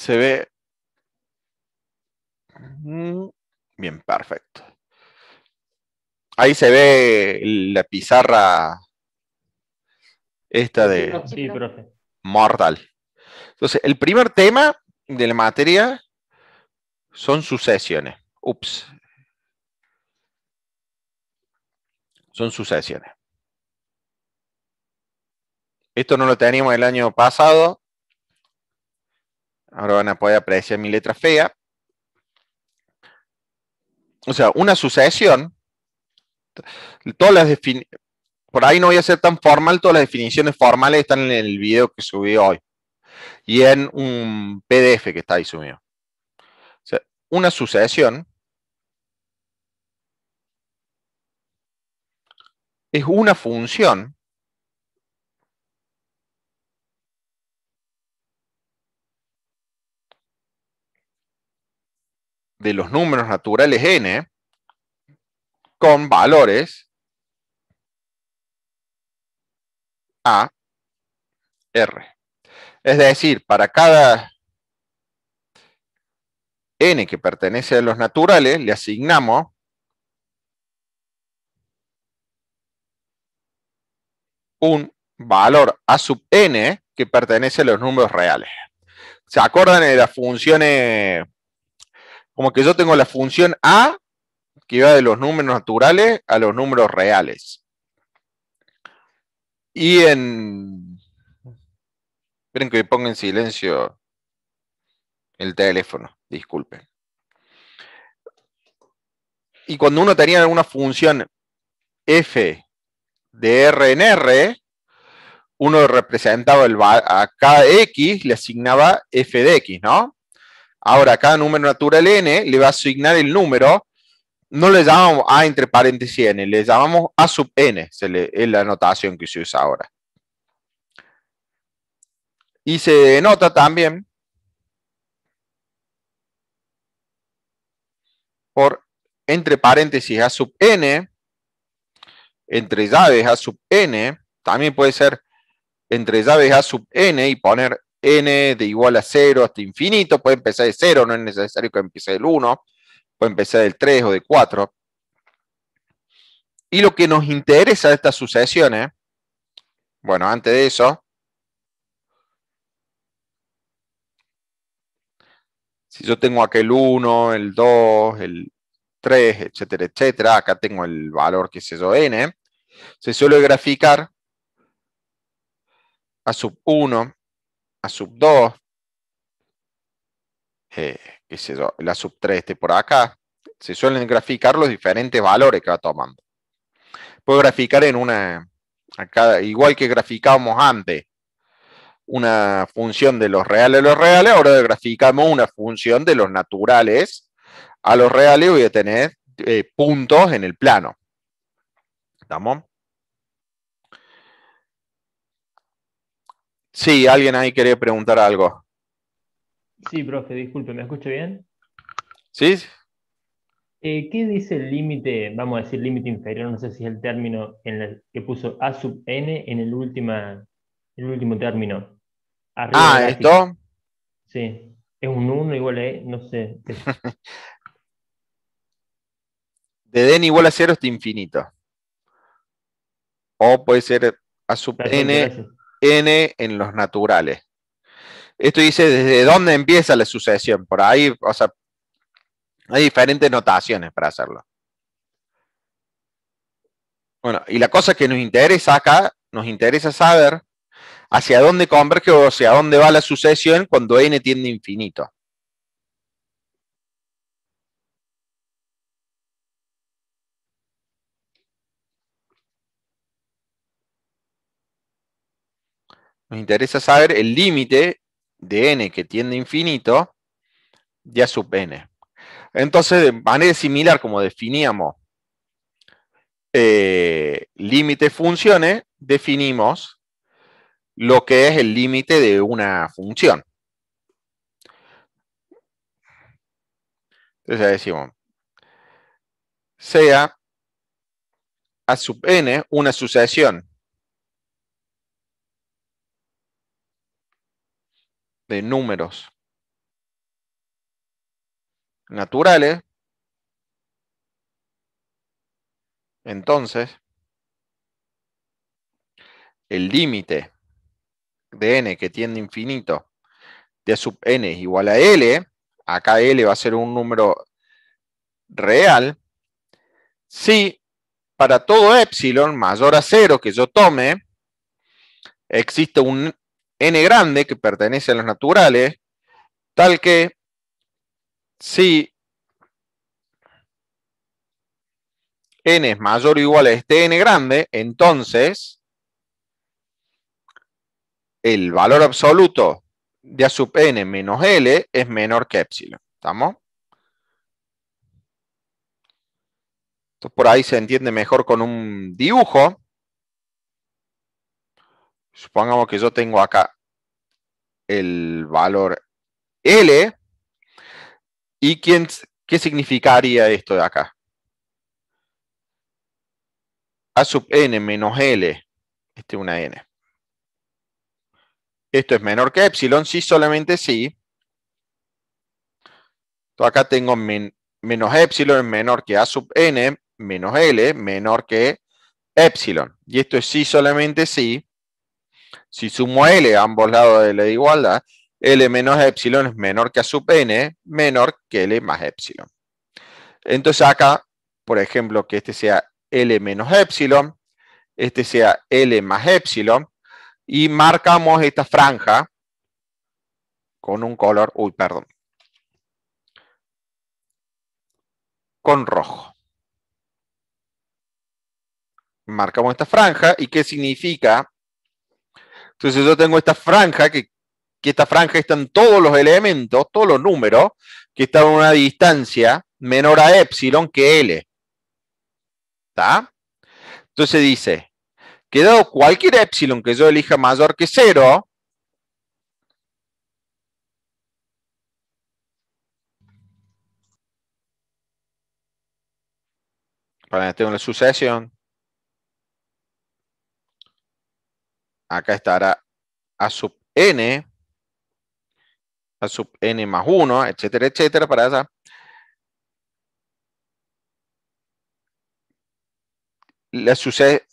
Se ve. Bien, perfecto. Ahí se ve la pizarra esta de Sí, profe. Mortal. Entonces, el primer tema de la materia son sucesiones. Ups. Son sucesiones. Esto no lo teníamos el año pasado. Ahora van a poder apreciar mi letra fea. O sea, una sucesión, todas las por ahí no voy a ser tan formal, todas las definiciones formales están en el video que subí hoy y en un PDF que está ahí subido. O sea, una sucesión es una función de los números naturales n con valores a r. Es decir, para cada n que pertenece a los naturales, le asignamos un valor a sub n que pertenece a los números reales. ¿Se acuerdan de las funciones? Como que yo tengo la función a que va de los números naturales a los números reales. Y en... Esperen que ponga en silencio el teléfono, disculpen. Y cuando uno tenía una función f de r en r, uno representaba a cada x, le asignaba f de x, ¿no? Ahora, a cada número natural n le va a asignar el número, no le llamamos a entre paréntesis n, le llamamos a sub n, es la notación que se usa ahora. Y se denota también por entre paréntesis a sub n, entre llaves a sub n, también puede ser entre llaves a sub n y poner n de igual a 0 hasta infinito, puede empezar de 0, no es necesario que empiece del 1, puede empezar del 3 o de 4. Y lo que nos interesa de estas sucesiones, bueno, antes de eso, si yo tengo aquel 1, el 2, el 3, etcétera, etcétera, acá tengo el valor que es eso, n, se suele graficar a sub 1, a sub 2, qué sé yo, la sub 3 esté por acá, se suelen graficar los diferentes valores que va tomando. Puedo graficar en una, acá, igual que graficábamos antes, una función de los reales a los reales, ahora graficamos una función de los naturales a los reales, voy a tener puntos en el plano. ¿Estamos? Sí, alguien ahí quería preguntar algo. Sí, profe, disculpe, ¿me escucha bien? ¿Sí? ¿Qué dice el límite, vamos a decir límite inferior, no sé si es el término en el que puso a sub n en el último término, arriba de la Ah, gráfica? esto. Sí, es un 1 igual a e, no sé. De n igual a 0 hasta infinito. O puede ser a sub Perfecto, n, gracias. n en los naturales. Esto dice desde dónde empieza la sucesión. Por ahí, o sea, hay diferentes notaciones para hacerlo. Bueno, y la cosa que nos interesa acá, nos interesa saber hacia dónde converge o hacia dónde va la sucesión cuando n tiende a infinito. Nos interesa saber el límite de n que tiende a infinito de a sub n. Entonces, de manera similar como definíamos límite funciones, definimos lo que es el límite de una función. Entonces decimos, sea a sub n una sucesión de números naturales, entonces el límite de n que tiende a infinito de a sub n es igual a L, acá L va a ser un número real, si para todo epsilon mayor a 0 que yo tome, existe un n grande que pertenece a los naturales, tal que si n es mayor o igual a este n grande, entonces el valor absoluto de a sub n menos L es menor que epsilon. ¿Estamos? Entonces por ahí se entiende mejor con un dibujo. Supongamos que yo tengo acá el valor L. ¿Y qué significaría esto de acá? A sub n menos L. Este es una n. Esto es menor que epsilon, sí, solamente sí. Entonces acá tengo menos epsilon es menor que a sub n menos L menor que epsilon. Y esto es sí, solamente sí. Si sumo L a ambos lados de la igualdad, L menos epsilon es menor que a sub n menor que L más epsilon. Entonces acá, por ejemplo, que este sea L menos epsilon, este sea L más epsilon, y marcamos esta franja con un color, con rojo. Marcamos esta franja, ¿y qué significa? Entonces yo tengo esta franja, que esta franja están todos los elementos, todos los números, que están a una distancia menor a epsilon que L. ¿Está? Entonces dice, que dado cualquier epsilon que yo elija mayor que 0, para tengo la sucesión, acá estará a sub n más 1, etcétera, etcétera, para allá. La sucede.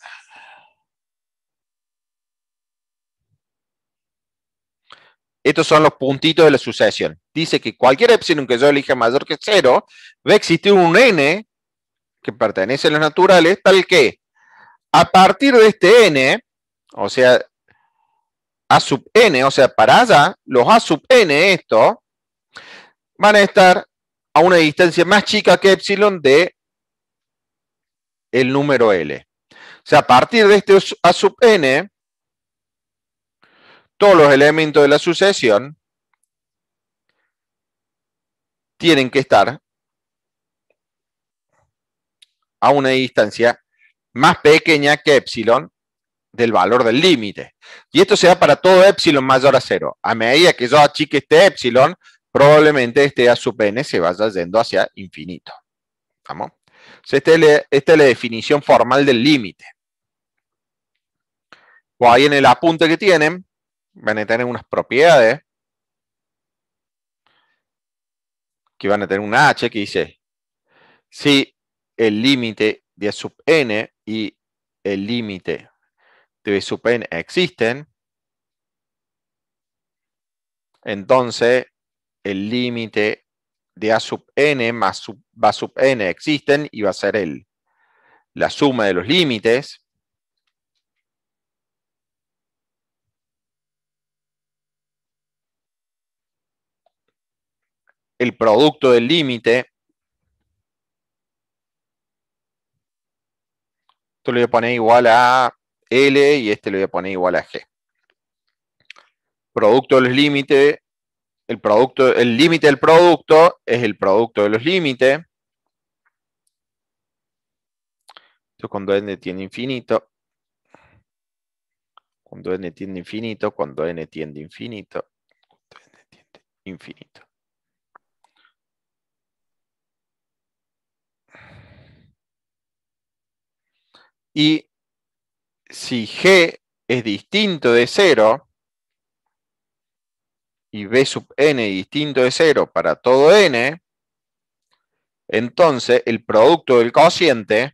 Estos son los puntitos de la sucesión. Dice que cualquier epsilon que yo elija mayor que 0, va a existir un n que pertenece a los naturales, tal que a partir de este n, o sea, a sub n, o sea, para allá, los a sub n estos van a estar a una distancia más chica que epsilon de el número L. O sea, a partir de este a sub n, todos los elementos de la sucesión tienen que estar a una distancia más pequeña que epsilon del valor del límite. Y esto se da para todo epsilon mayor a 0. A medida que yo achique este epsilon, probablemente este a sub n se vaya yendo hacia infinito. ¿Vamos? Esta es la definición formal del límite. O ahí en el apunte que tienen, van a tener unas propiedades que van a tener una h que dice, si el límite de a sub n y el límite de b sub n existen, entonces el límite de a sub n más b sub n existen y va a ser la suma de los límites. El producto del límite. Esto lo voy a poner igual a L y este lo voy a poner igual a G. Producto de los límites. El límite del producto es el producto de los límites. Entonces cuando n tiende a infinito, cuando n tiende a infinito, cuando n tiende a infinito, cuando n tiende a infinito. Y si G es distinto de 0 y B sub n es distinto de 0 para todo n, Entonces, el producto del cociente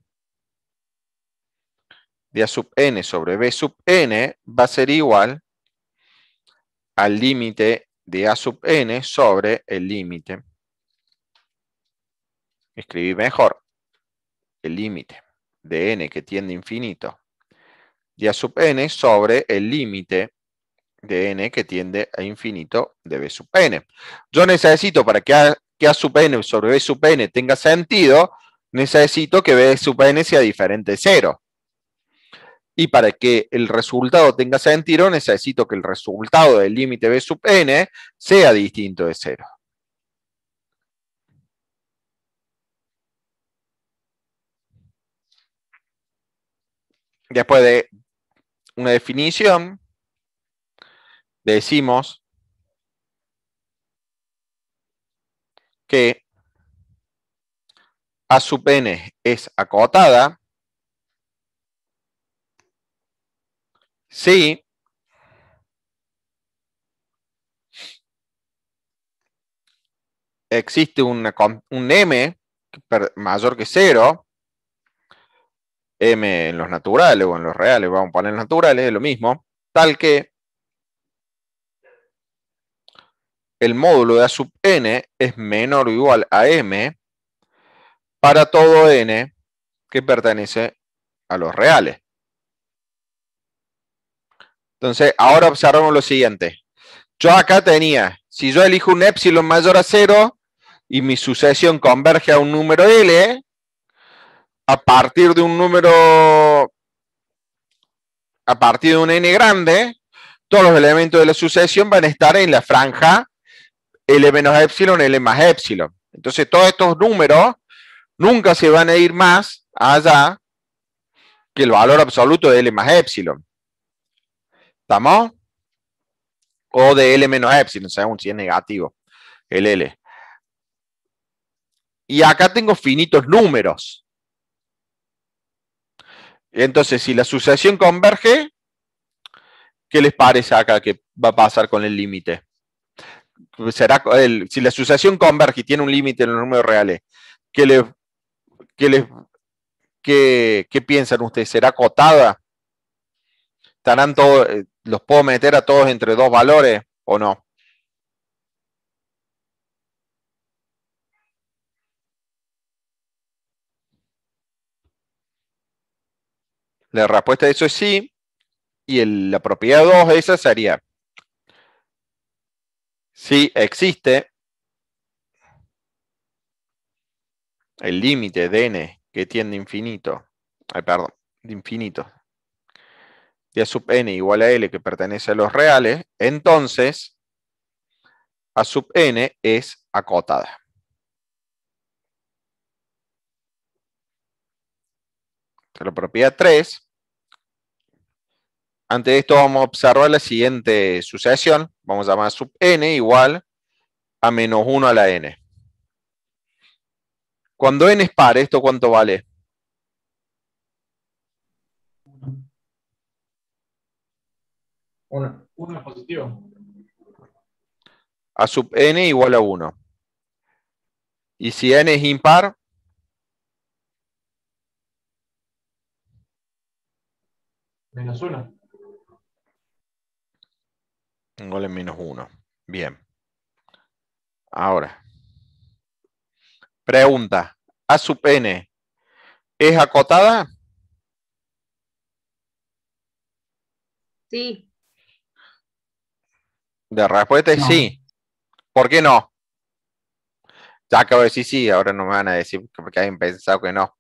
de A sub n sobre B sub n va a ser igual al límite de A sub n sobre el límite. Escribí mejor. El límite de n que tiende a infinito de A sub n sobre el límite de n que tiende a infinito de B sub n. Yo necesito, para que A sub n sobre B sub n tenga sentido, necesito que B sub n sea diferente de 0. Y para que el resultado tenga sentido, necesito que el resultado del límite B sub n sea distinto de 0. Después de una definición, decimos que A sub n es acotada si existe un m mayor que 0, m en los naturales o en los reales, vamos a poner naturales, es lo mismo, tal que el módulo de A sub n es menor o igual a m para todo n que pertenece a los reales. Entonces, ahora observamos lo siguiente. Yo acá tenía, si yo elijo un epsilon mayor a 0 y mi sucesión converge a un número L, a partir de un número, a partir de un n grande, todos los elementos de la sucesión van a estar en la franja L menos epsilon, L más epsilon. Entonces, todos estos números nunca se van a ir más allá que el valor absoluto de L más epsilon. ¿Estamos? O de L menos epsilon, según si es negativo el L. Y acá tengo finitos números. Entonces, si la sucesión converge, ¿qué les parece acá que va a pasar con el límite? Si la sucesión converge y tiene un límite en los números reales, ¿qué piensan ustedes? ¿Será acotada? ¿Estarán todos, los puedo meter a todos entre dos valores o no? La respuesta a eso es sí. Y la propiedad 2 esa sería: si existe el límite de n que tiende a infinito, de infinito, de A sub n igual a L que pertenece a los reales, entonces A sub n es acotada. La propiedad 3. Antes de esto vamos a observar la siguiente sucesión. Vamos a llamar sub n igual a menos 1 a la n. Cuando n es par, ¿esto cuánto vale? 1. 1 es positivo. A sub n igual a 1. Y si n es impar, Menos 1. igual a menos 1. Bien. Ahora, pregunta: ¿A sub n es acotada? Sí. La respuesta es No. sí. ¿Por qué no? Ya acabo de decir sí, ahora no me van a decir porque hayan pensado que no.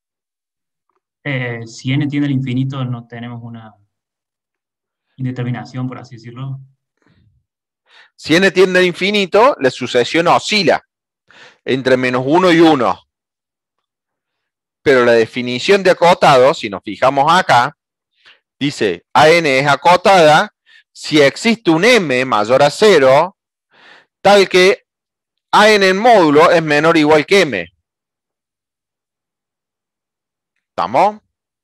Si n tiende al infinito, no tenemos una indeterminación, por así decirlo. Si n tiende al infinito, la sucesión oscila entre menos 1 y 1. Pero la definición de acotado, si nos fijamos acá, dice AN es acotada si existe un m mayor a 0, tal que AN en módulo es menor o igual que m. ¿Estamos?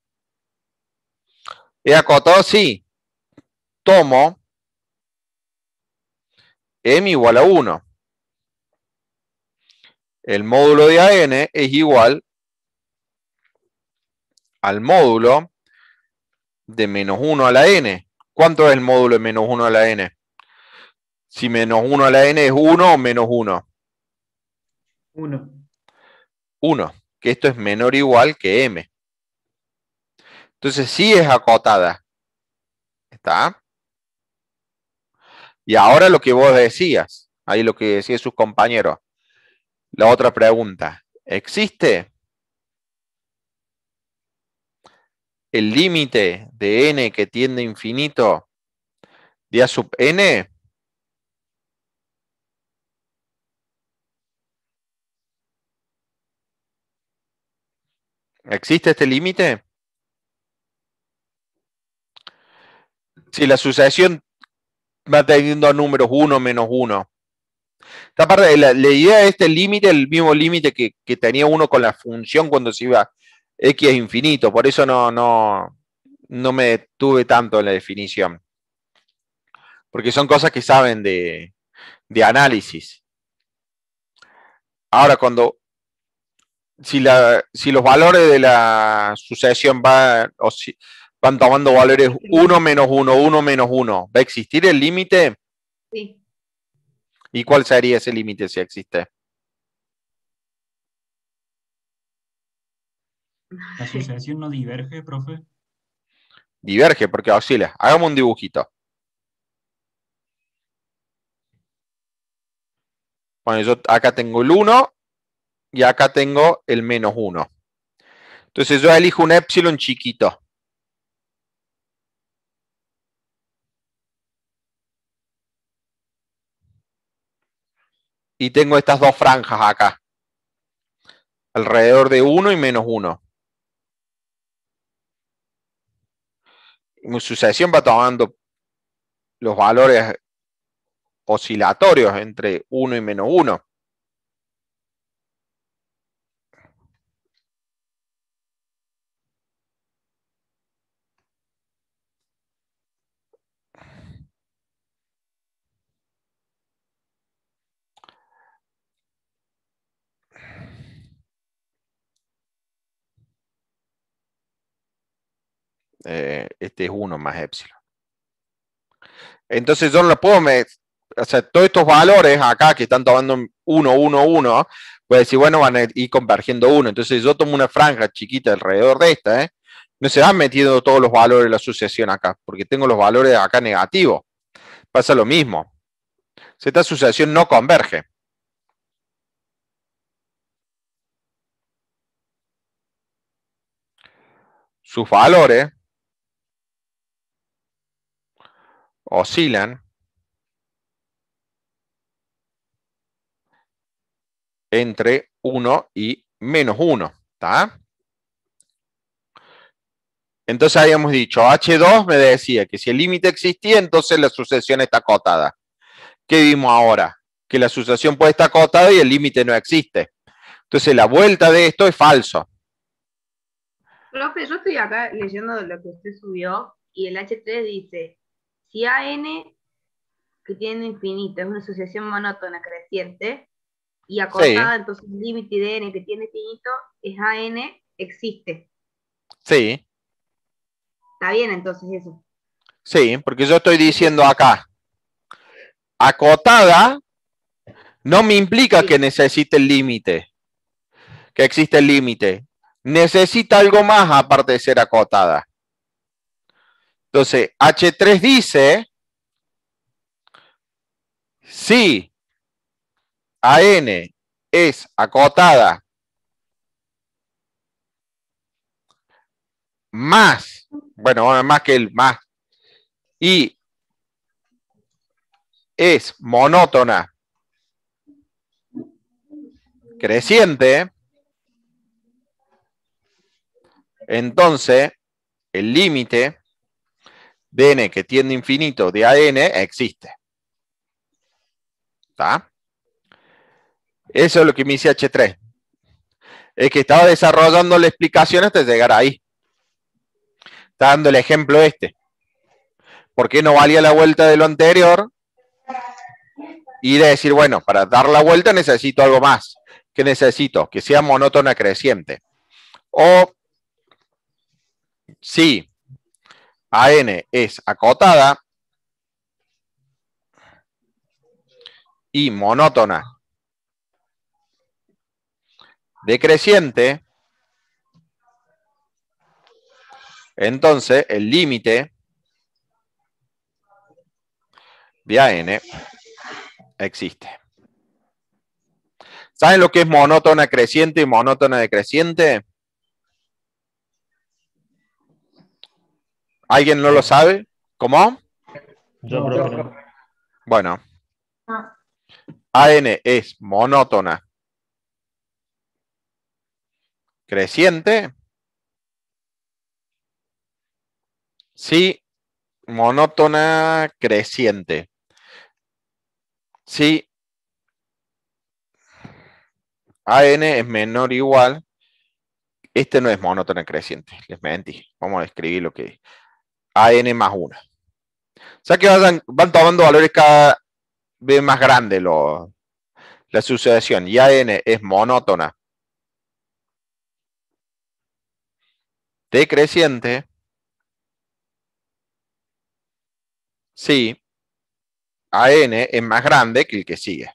¿Es acotado? Sí. Tomo m igual a 1. el módulo de AN es igual al módulo de menos 1 a la n. ¿Cuánto es el módulo de menos 1 a la n? Si menos 1 a la n es 1 o menos 1. 1. 1, que esto es menor o igual que m. Entonces sí es acotada. ¿Está? Y ahora lo que vos decías, ahí lo que decían sus compañeros. La otra pregunta, ¿existe el límite de n que tiende a infinito de a sub n? ¿Existe este límite? Si la sucesión va teniendo números 1 menos 1. Esta parte, la idea de este límite, el mismo límite que tenía uno con la función cuando se iba x a infinito. Por eso no me detuve tanto en la definición. Porque son cosas que saben de análisis. Ahora, si los valores de la sucesión van tomando valores 1 menos 1, 1 menos 1, ¿va a existir el límite? Sí. ¿Y cuál sería ese límite si existe? ¿La sucesión no diverge, profe? Diverge porque oscila. Hagamos un dibujito. Bueno, yo acá tengo el 1 y acá tengo el menos 1. Entonces yo elijo un épsilon chiquito. Y tengo estas dos franjas acá. Alrededor de 1 y menos 1. Mi sucesión va tomando los valores oscilatorios entre 1 y menos 1. Este es 1 más épsilon. Entonces yo no lo puedo medir. O sea, todos estos valores acá que están tomando 1, 1, 1, voy a decir, bueno, van a ir convergiendo 1. Entonces yo tomo una franja chiquita alrededor de esta, no se van metiendo todos los valores de la sucesión acá, porque tengo los valores acá negativos. Pasa lo mismo. Esta sucesión no converge. Sus valores oscilan entre 1 y menos 1. ¿Está? Entonces habíamos dicho, H2 me decía que si el límite existía, entonces la sucesión está acotada. ¿Qué vimos ahora? Que la sucesión puede estar acotada y el límite no existe. Entonces la vuelta de esto es falso. Profe, yo estoy acá leyendo lo que usted subió y el H3 dice, si AN que tiene infinito es una sucesión monótona creciente y acotada, Sí. entonces el límite de N que tiene infinito es AN existe. Sí, Está bien entonces eso. sí, porque yo estoy diciendo acá, acotada no me implica que necesite el límite, que existe el límite. Necesita algo más aparte de ser acotada. Entonces, H3 dice, si AN es acotada más, bueno, más que el más, y es monótona creciente, entonces el límite de n que tiende a infinito de AN existe. ¿Está? Eso es lo que me dice H3. Es que estaba desarrollando la explicación hasta llegar ahí. Está dando el ejemplo este. ¿Por qué no valía la vuelta de lo anterior? Y de decir, bueno, para dar la vuelta necesito algo más. ¿Qué necesito? Que sea monótona creciente. O si AN es acotada y monótona decreciente, entonces el límite de AN existe. ¿Saben lo que es monótona creciente y monótona decreciente? ¿Alguien no lo sabe? ¿Cómo? Yo, profe, no. Bueno, AN es monótona creciente si monótona creciente. Si AN es menor o igual, este no es monótona creciente, les mentí. Vamos a escribir lo que es AN más 1. O sea que van tomando valores cada vez más grandes la sucesión. Y AN es monótona decreciente si AN es más grande que el que sigue.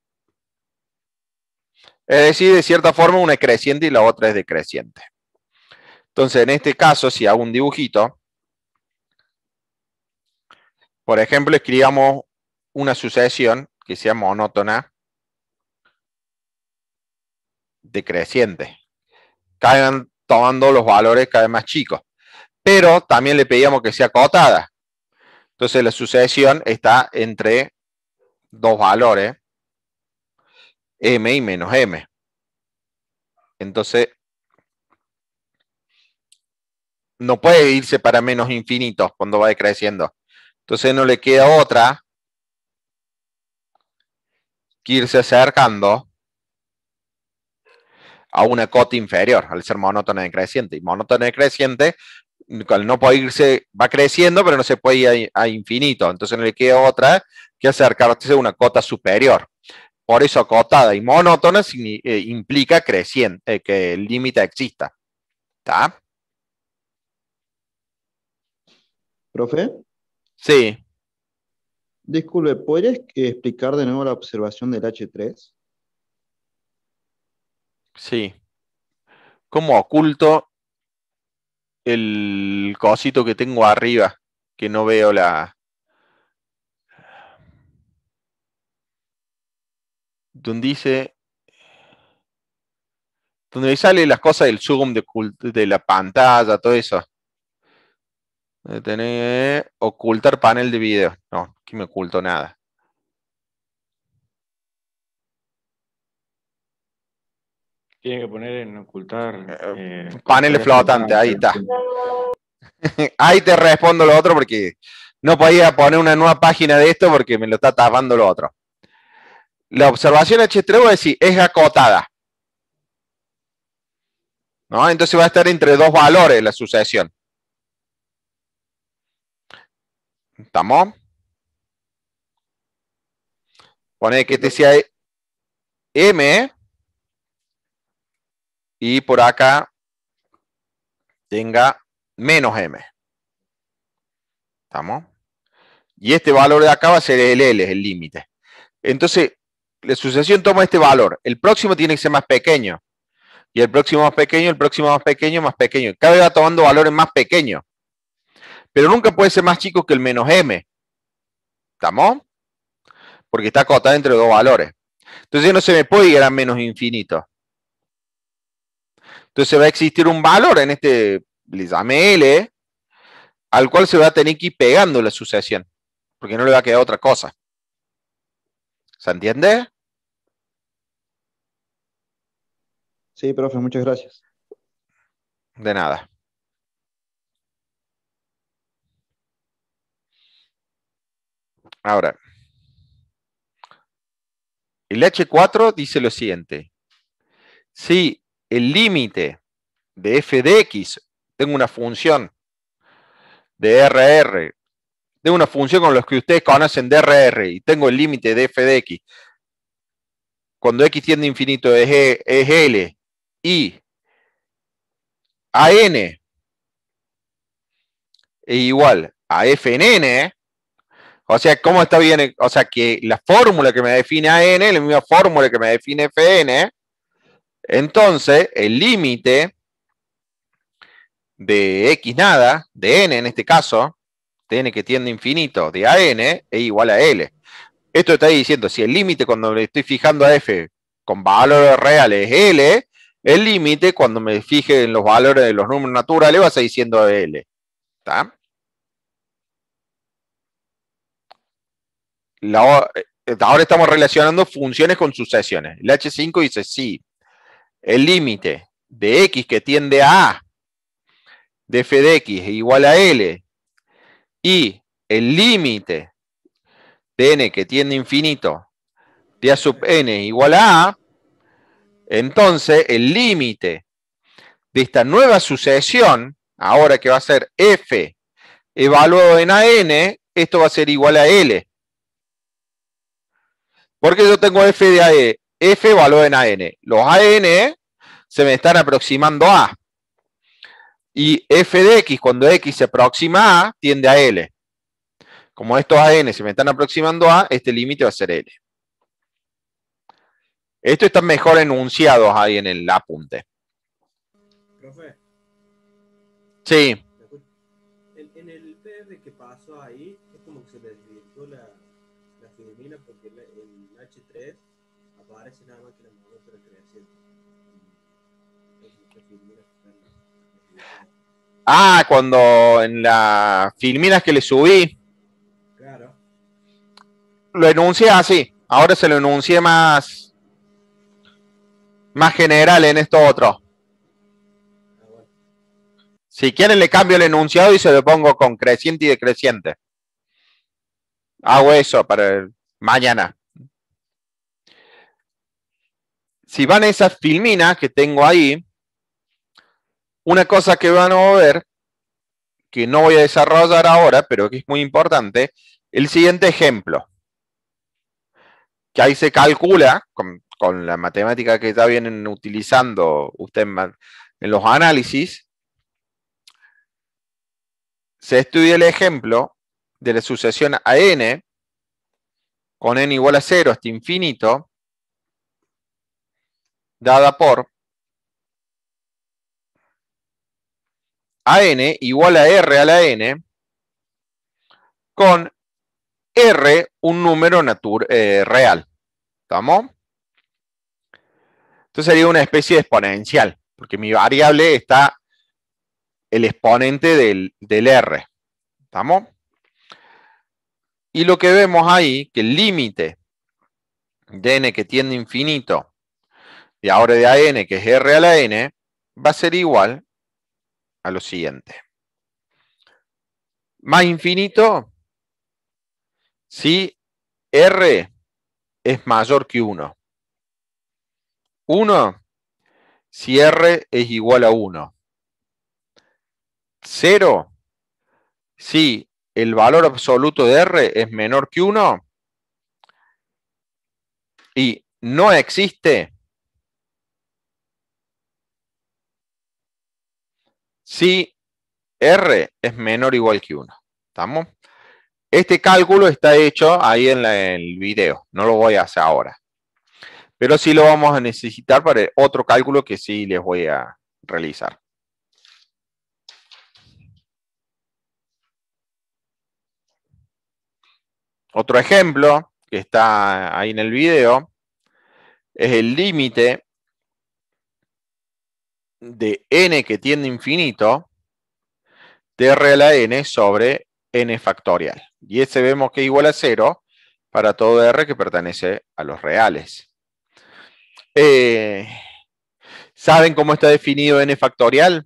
Es decir, de cierta forma una es creciente y la otra es decreciente. Entonces, en este caso, si hago un dibujito, por ejemplo, escribamos una sucesión que sea monótona decreciente. Caigan tomando los valores cada vez más chicos. Pero también le pedíamos que sea acotada. Entonces, la sucesión está entre dos valores, m y menos m. Entonces, no puede irse para menos infinitos cuando va decreciendo. Entonces, no le queda otra que irse acercando a una cota inferior, al ser monótona decreciente. Y monótona decreciente, al no puede irse, va creciendo, pero no se puede ir a infinito. Entonces, no le queda otra que acercarse a una cota superior. Por eso acotada y monótona implica creciente, que el límite exista. ¿Está? Profe, Sí. disculpe, ¿podrías explicar de nuevo la observación del H3? Sí. ¿Cómo oculto el cosito que tengo arriba? Que no veo la... Donde dice... Donde sale las cosas del zoom, de la pantalla, todo eso. Tener ocultar panel de video. No, aquí me oculto nada. Tiene que poner en ocultar. Panel flotante, ahí está. Ahí te respondo lo otro porque no podía poner una nueva página de esto porque me lo está tapando lo otro. La observación H3 voy a decir, es acotada. ¿No? Entonces va a estar entre dos valores la sucesión. ¿Estamos? Pone que este sea M y por acá tenga menos M. ¿Estamos? Y este valor de acá va a ser el L, el límite. Entonces, la sucesión toma este valor. El próximo tiene que ser más pequeño. Y el próximo más pequeño, el próximo más pequeño, más pequeño. Cada vez va tomando valores más pequeños. Pero nunca puede ser más chico que el menos M. ¿Estamos? Porque está acotada entre dos valores. Entonces no se me puede ir a menos infinito. Entonces va a existir un valor en este, le llamé L, al cual se va a tener que ir pegando la sucesión. Porque no le va a quedar otra cosa. ¿Se entiende? Sí, profe, muchas gracias. De nada. Ahora, el H4 dice lo siguiente. Si el límite de f de x, tengo una función de RR, tengo una función con los que ustedes conocen de RR y tengo el límite de f de x cuando x tiende a infinito es L y AN es igual a f en n, o sea, ¿cómo está bien? O sea, que la fórmula que me define AN es la misma fórmula que me define Fn, entonces el límite de x nada, de n en este caso, de n que tiende a infinito, de AN es igual a L. Esto está diciendo, si el límite cuando le estoy fijando a f con valores reales es L, el límite cuando me fije en los valores de los números naturales va a seguir siendo L. ¿Está? Ahora estamos relacionando funciones con sucesiones. El H5 dice, sí, el límite de x que tiende a A de f de x es igual a L y el límite de n que tiende a infinito de A sub n es igual a A, entonces el límite de esta nueva sucesión, ahora que va a ser f evaluado en AN, esto va a ser igual a L. Porque yo tengo f de AE, f evaluado en AN. Los AN se me están aproximando a A. Y f de x, cuando x se aproxima a A, tiende a L. Como estos AN se me están aproximando a A, este límite va a ser L. Esto está mejor enunciado ahí en el apunte. Profe, Sí. en el PDF que pasó ahí, es como que se le desvirtuó la filmina porque el H3 aparece nada más que la monótona creciente. Ah, cuando en las filminas que le subí, Claro. lo enuncié así. Ahora se lo enuncié más general en esto otro. Si quieren le cambio el enunciado y se lo pongo con creciente y decreciente. Hago eso para mañana. Si van a esas filminas que tengo ahí, una cosa que van a ver, que no voy a desarrollar ahora, pero que es muy importante, el siguiente ejemplo. Que ahí se calcula, con la matemática que ya vienen utilizando usted en los análisis, se estudia el ejemplo de la sucesión a n, con n igual a 0 hasta infinito, dada por AN igual a R a la N, con R un número real. ¿Estamos? Esto sería una especie de exponencial, porque mi variable está el exponente del R. ¿Estamos? Y lo que vemos ahí, que el límite de n que tiende a infinito, y ahora de AN, que es R a la N, va a ser igual a lo siguiente. Más infinito si R es mayor que 1. 1 si R es igual a 1. 0 si el valor absoluto de R es menor que 1. Y no existe si R es menor o igual que 1. ¿Estamos? Este cálculo está hecho ahí en el video. No lo voy a hacer ahora. Pero sí lo vamos a necesitar para otro cálculo que sí les voy a realizar. Otro ejemplo que está ahí en el video es el límite de n que tiende a infinito de R a la n sobre n factorial. Y ese vemos que es igual a 0 para todo R que pertenece a los reales. ¿Saben cómo está definido n factorial?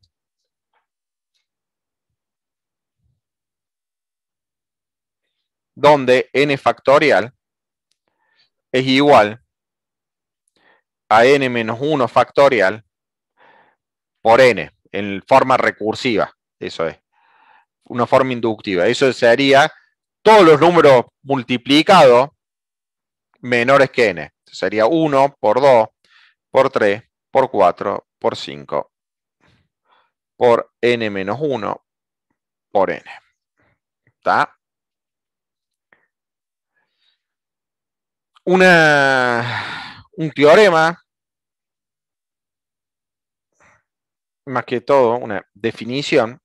Donde n factorial es igual a n menos 1 factorial por n, en forma recursiva. Eso es. Una forma inductiva. Eso sería todos los números multiplicados menores que n. Sería 1 por 2, por 3, por 4, por 5, por n menos 1, por n. ¿Está? Un teorema, más que todo, una definición,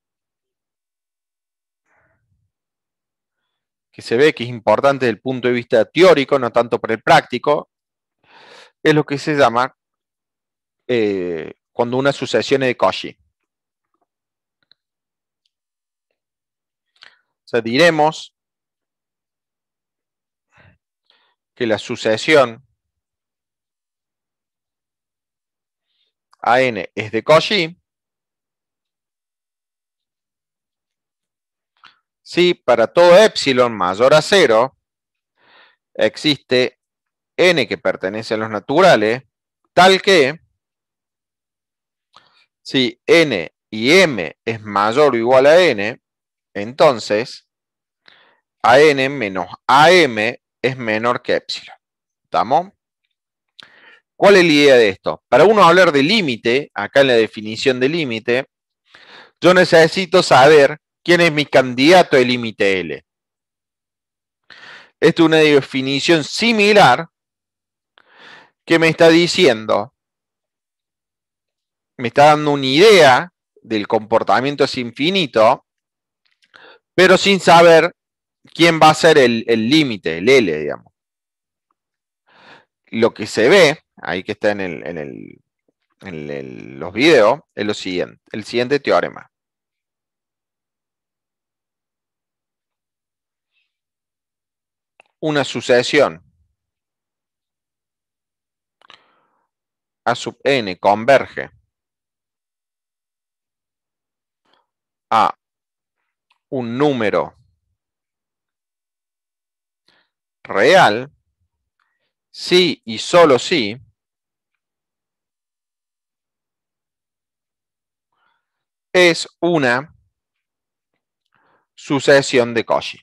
que se ve que es importante desde el punto de vista teórico, no tanto para el práctico, es lo que se llama cuando una sucesión es de Cauchy. O sea, diremos que la sucesión AN es de Cauchy si para todo epsilon mayor a 0 existe n que pertenece a los naturales, tal que si n y m es mayor o igual a n, entonces AN menos AM es menor que epsilon. ¿Estamos? ¿Cuál es la idea de esto? Para uno hablar de límite, acá en la definición de límite, yo necesito saber quién es mi candidato de límite L. Esta es una definición similar que me está diciendo, me está dando una idea del comportamiento es infinito, pero sin saber quién va a ser el límite, el L, digamos. Lo que se ve, ahí que está en los videos, es lo siguiente, el siguiente teorema. Una sucesión A sub n converge a un número real si y solo si es una sucesión de Cauchy.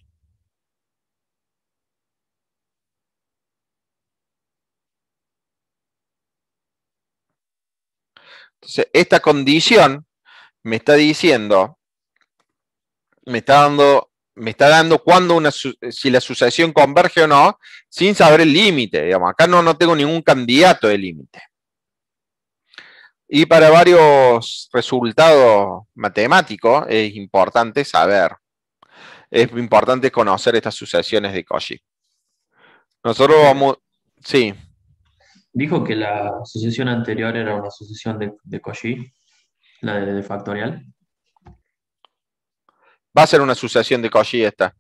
Entonces, esta condición me está diciendo, me está dando cuándo si la sucesión converge o no, sin saber el límite. Digamos, acá no tengo ningún candidato de límite. Y para varios resultados matemáticos es importante saber, es importante conocer estas sucesiones de Cauchy. Nosotros vamos, sí. Dijo que la sucesión anterior era una sucesión de Cauchy, la de factorial. Va a ser una sucesión de Cauchy esta.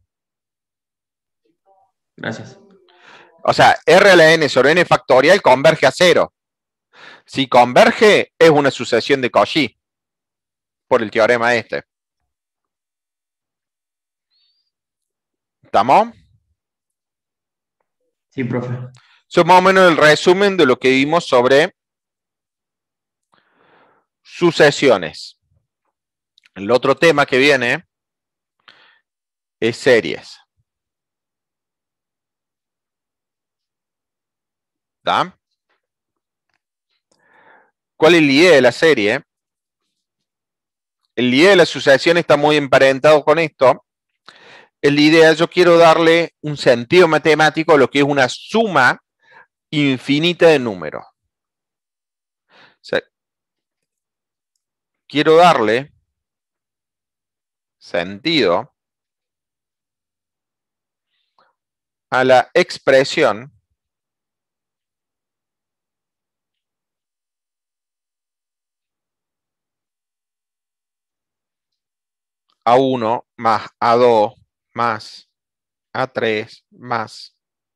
Gracias. O sea, R a la n sobre n factorial converge a 0. Si converge, es una sucesión de Cauchy. Por el teorema este. ¿Estamos? Sí, profe. Eso es más o menos el resumen de lo que vimos sobre sucesiones. El otro tema que viene es series. ¿Está? ¿Cuál es la idea de la serie? La idea de la sucesión está muy emparentado con esto. La idea, yo quiero darle un sentido matemático a lo que es una suma infinita de números. O sea, quiero darle sentido a la expresión A1 más A2 más A3 más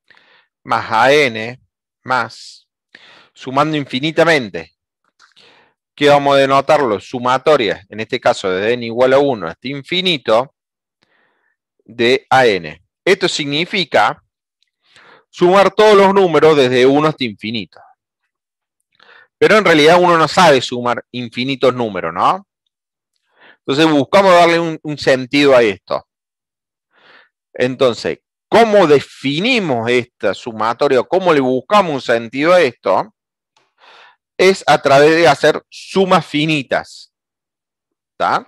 AN más, sumando infinitamente. ¿Qué vamos a denotarlo? Sumatorias, en este caso de n igual a 1 hasta infinito, de AN. Esto significa sumar todos los números desde 1 hasta infinito. Pero en realidad uno no sabe sumar infinitos números, ¿no? Entonces buscamos darle un sentido a esto. Entonces, ¿Cómo definimos esta sumatoria? ¿Cómo le buscamos un sentido a esto? Es a través de hacer sumas finitas. ¿Está?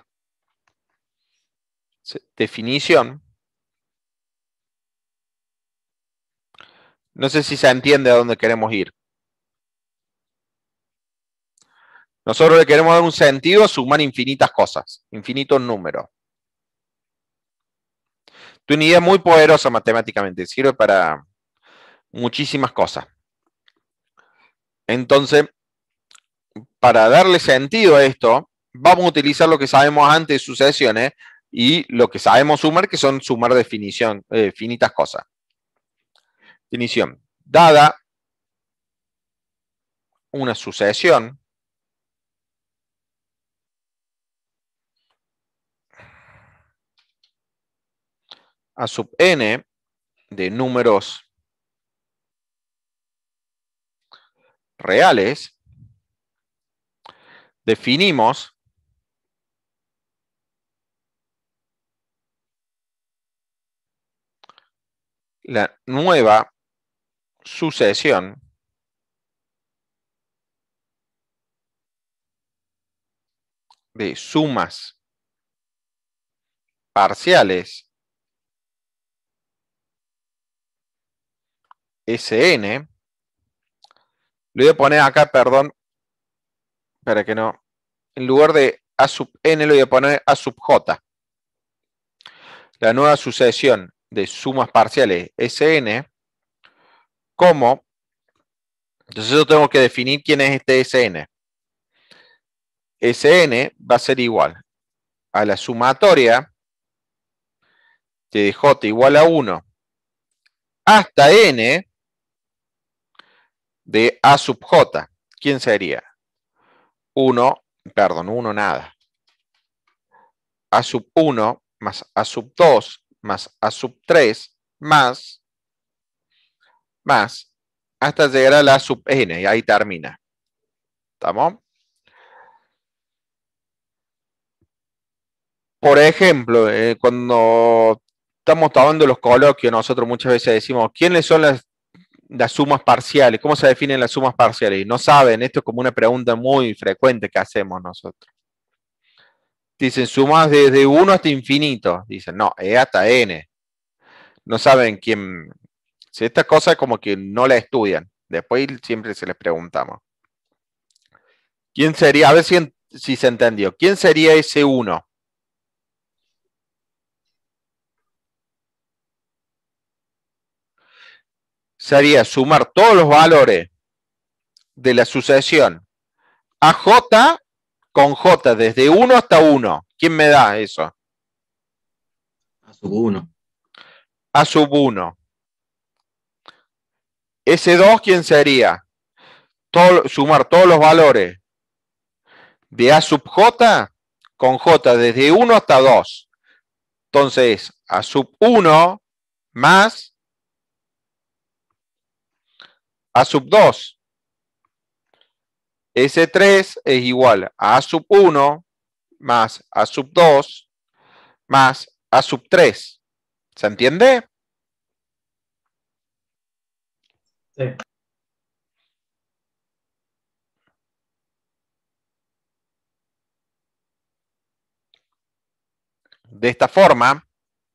Definición. No sé si se entiende a dónde queremos ir. Nosotros le queremos dar un sentido a sumar infinitas cosas, infinitos números. Es una idea muy poderosa matemáticamente, sirve para muchísimas cosas. Entonces, para darle sentido a esto, vamos a utilizar lo que sabemos antes de sucesiones y lo que sabemos sumar, que son sumar definición, finitas cosas. Definición. Dada una sucesión a sub n de números reales, definimos la nueva sucesión de sumas parciales Sn. Le voy a poner acá, perdón, para que no. En lugar de A sub n, le voy a poner A sub j. La nueva sucesión de sumas parciales Sn, como. Entonces yo tengo que definir quién es este Sn. Sn va a ser igual a la sumatoria de j igual a 1 hasta n de A sub j. ¿Quién sería? 1, perdón, 1 nada. A sub 1 más A sub 2 más A sub 3 más hasta llegar a la A sub n, y ahí termina. ¿Estamos? Por ejemplo, cuando estamos tomando los coloquios, nosotros muchas veces decimos, ¿quiénes son las sumas parciales? ¿Cómo se definen las sumas parciales? Y no saben, esto es como una pregunta muy frecuente que hacemos nosotros. Dicen, sumas desde 1 hasta infinito. Dicen, no, es hasta n. No saben quién. Si esta cosa es como que no la estudian. Después siempre se les preguntamos. ¿Quién sería? A ver si se entendió. ¿Quién sería ese 1? Sería sumar todos los valores de la sucesión AJ con J desde 1 hasta 1. ¿Quién me da eso? A sub 1. A sub 1. Ese 2, ¿quién sería? Sumar todos los valores de A sub J con J desde 1 hasta 2. Entonces, A sub 1 más A sub 2. Ese 3 es igual a A sub 1 más A sub 2 más A sub 3. ¿Se entiende? Sí. De esta forma,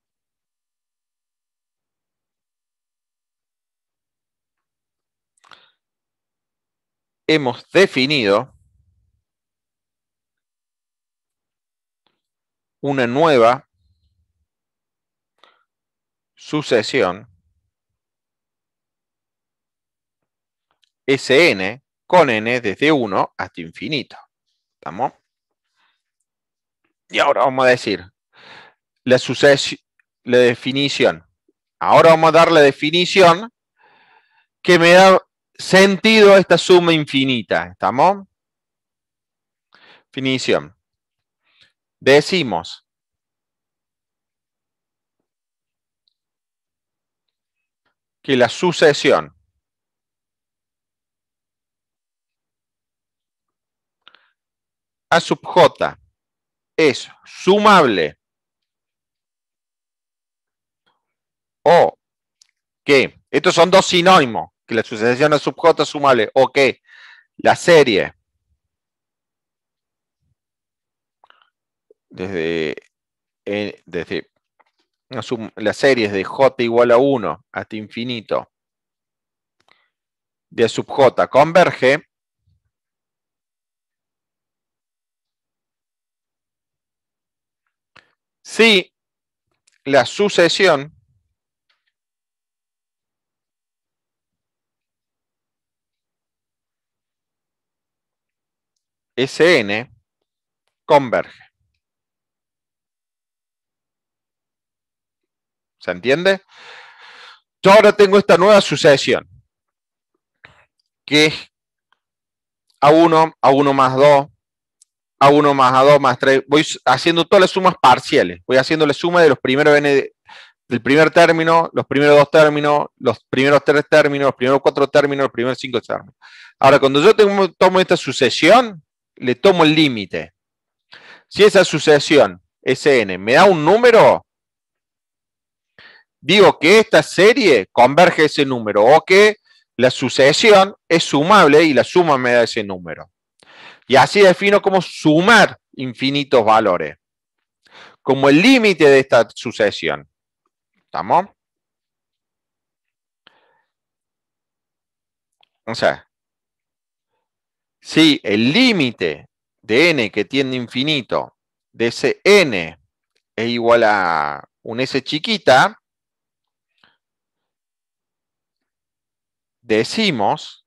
hemos definido una nueva sucesión Sn con n desde 1 hasta infinito. ¿Estamos? Y ahora vamos a decir la definición. Ahora vamos a dar la definición que me da sentido a esta suma infinita. ¿Estamos? Definición. Decimos que la sucesión A sub j es sumable o que estos son dos sinónimos, que la sucesión A sub J es sumable, o que la serie desde la serie es de J igual a 1 hasta infinito de A sub J converge, si la sucesión Sn converge. ¿Se entiende? Yo ahora tengo esta nueva sucesión, que es A1, A1 más 2, A1 más A2 más 3. Voy haciendo todas las sumas parciales. Voy haciendo la suma de los primeros n del primer término, los primeros dos términos, los primeros tres términos, los primeros cuatro términos, los primeros cinco términos. Ahora, cuando yo tomo esta sucesión, le tomo el límite. Si esa sucesión, Sn, me da un número, digo que esta serie converge ese número, o que la sucesión es sumable y la suma me da ese número. Y así defino cómo sumar infinitos valores, como el límite de esta sucesión. ¿Estamos? O sea, si el límite de n que tiende a infinito de ese n es igual a un s chiquita, decimos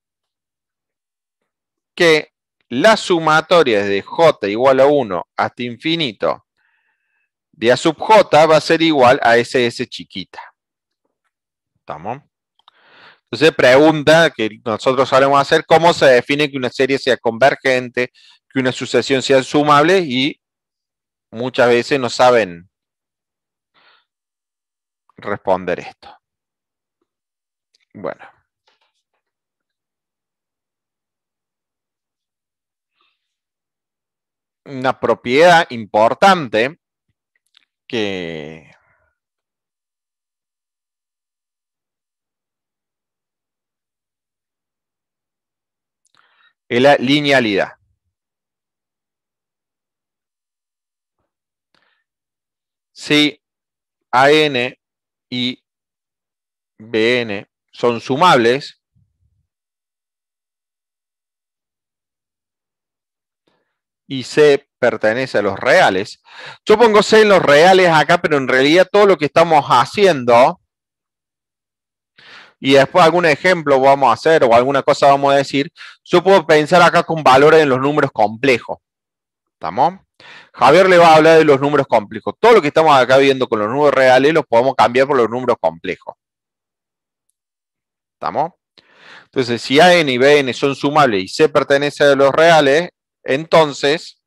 que la sumatoria desde j igual a 1 hasta infinito de A sub j va a ser igual a ese s chiquita. ¿Estamos? Entonces pregunta que nosotros solemos hacer, ¿cómo se define que una serie sea convergente, que una sucesión sea sumable? Y muchas veces no saben responder esto. Bueno. Una propiedad importante que es la linealidad. Si AN y BN son sumables, y C pertenece a los reales. Yo pongo C en los reales acá, pero en realidad todo lo que estamos haciendo, y después algún ejemplo vamos a hacer o alguna cosa vamos a decir, yo puedo pensar acá con valores en los números complejos. ¿Estamos? Javier le va a hablar de los números complejos. Todo lo que estamos acá viendo con los números reales los podemos cambiar por los números complejos. ¿Estamos? Entonces, si AN y BN son sumables y C pertenece a los reales, entonces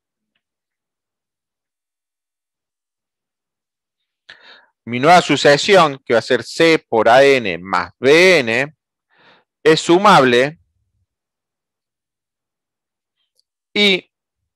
mi nueva sucesión, que va a ser C por AN más BN, es sumable y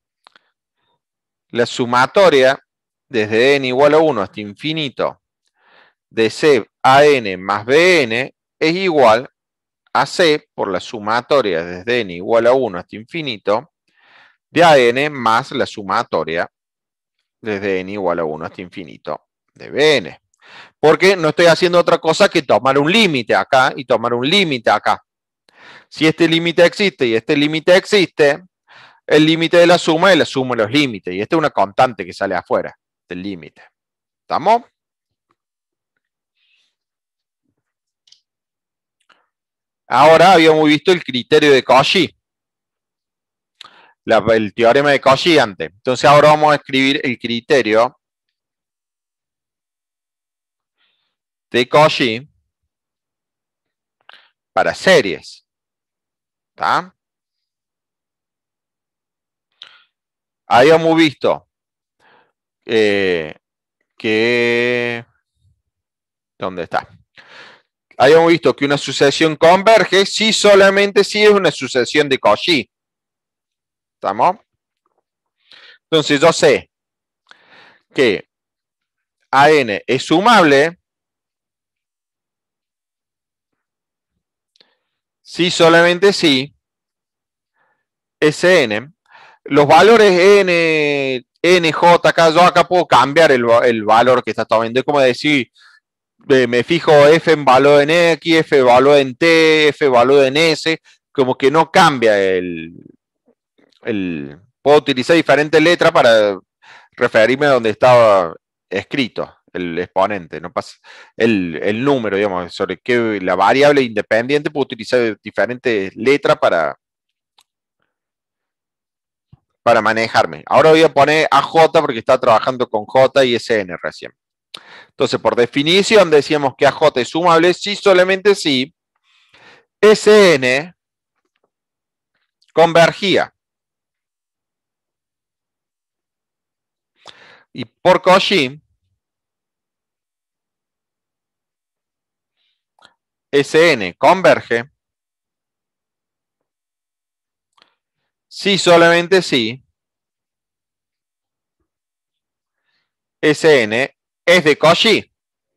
la sumatoria desde n igual a 1 hasta infinito de C a n más Bn es igual a C por la sumatoria desde n igual a 1 hasta infinito de AN más la sumatoria desde n igual a 1 hasta infinito de Bn. Porque no estoy haciendo otra cosa que tomar un límite acá y tomar un límite acá. Si este límite existe y este límite existe, el límite de la suma es la suma de los límites. Y esta es una constante que sale afuera del límite. ¿Estamos? Ahora habíamos visto el criterio de Cauchy. El teorema de Cauchy antes. Entonces ahora vamos a escribir el criterio de Cauchy para series. ¿Está? Habíamos visto que... ¿Dónde está? Habíamos visto que una sucesión converge si solamente si es una sucesión de Cauchy. ¿Estamos? Entonces yo sé que AN es sumable si solamente si Sn, los valores n, j, k, yo acá puedo cambiar el valor que está tomando. Es como decir, me fijo f en valor en x, f valor en t, f valor en s, como que no cambia puedo utilizar diferentes letras para referirme a donde estaba escrito el exponente, no pasa el número, digamos, sobre qué la variable independiente puedo utilizar diferentes letras para manejarme. Ahora voy a poner AJ porque está trabajando con J y SN recién. Entonces, por definición, decíamos que AJ es sumable si solamente si SN convergía. Y por Cauchy, SN converge si solamente si Sn es de Cauchy.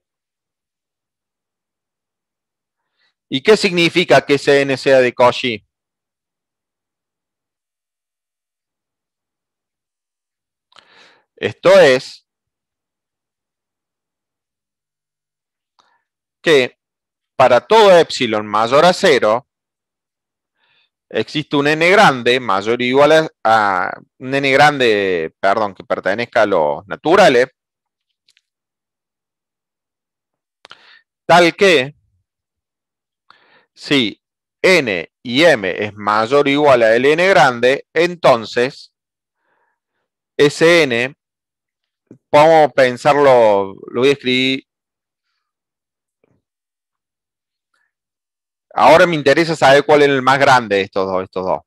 ¿Y qué significa que Sn sea de Cauchy? Esto es que para todo epsilon mayor a 0 existe un n grande mayor o igual a un n grande, perdón, que pertenezca a los naturales, tal que si n y m es mayor o igual a el n grande, entonces Sn, podemos pensarlo, lo voy a escribir. Ahora me interesa saber cuál es el más grande de estos dos.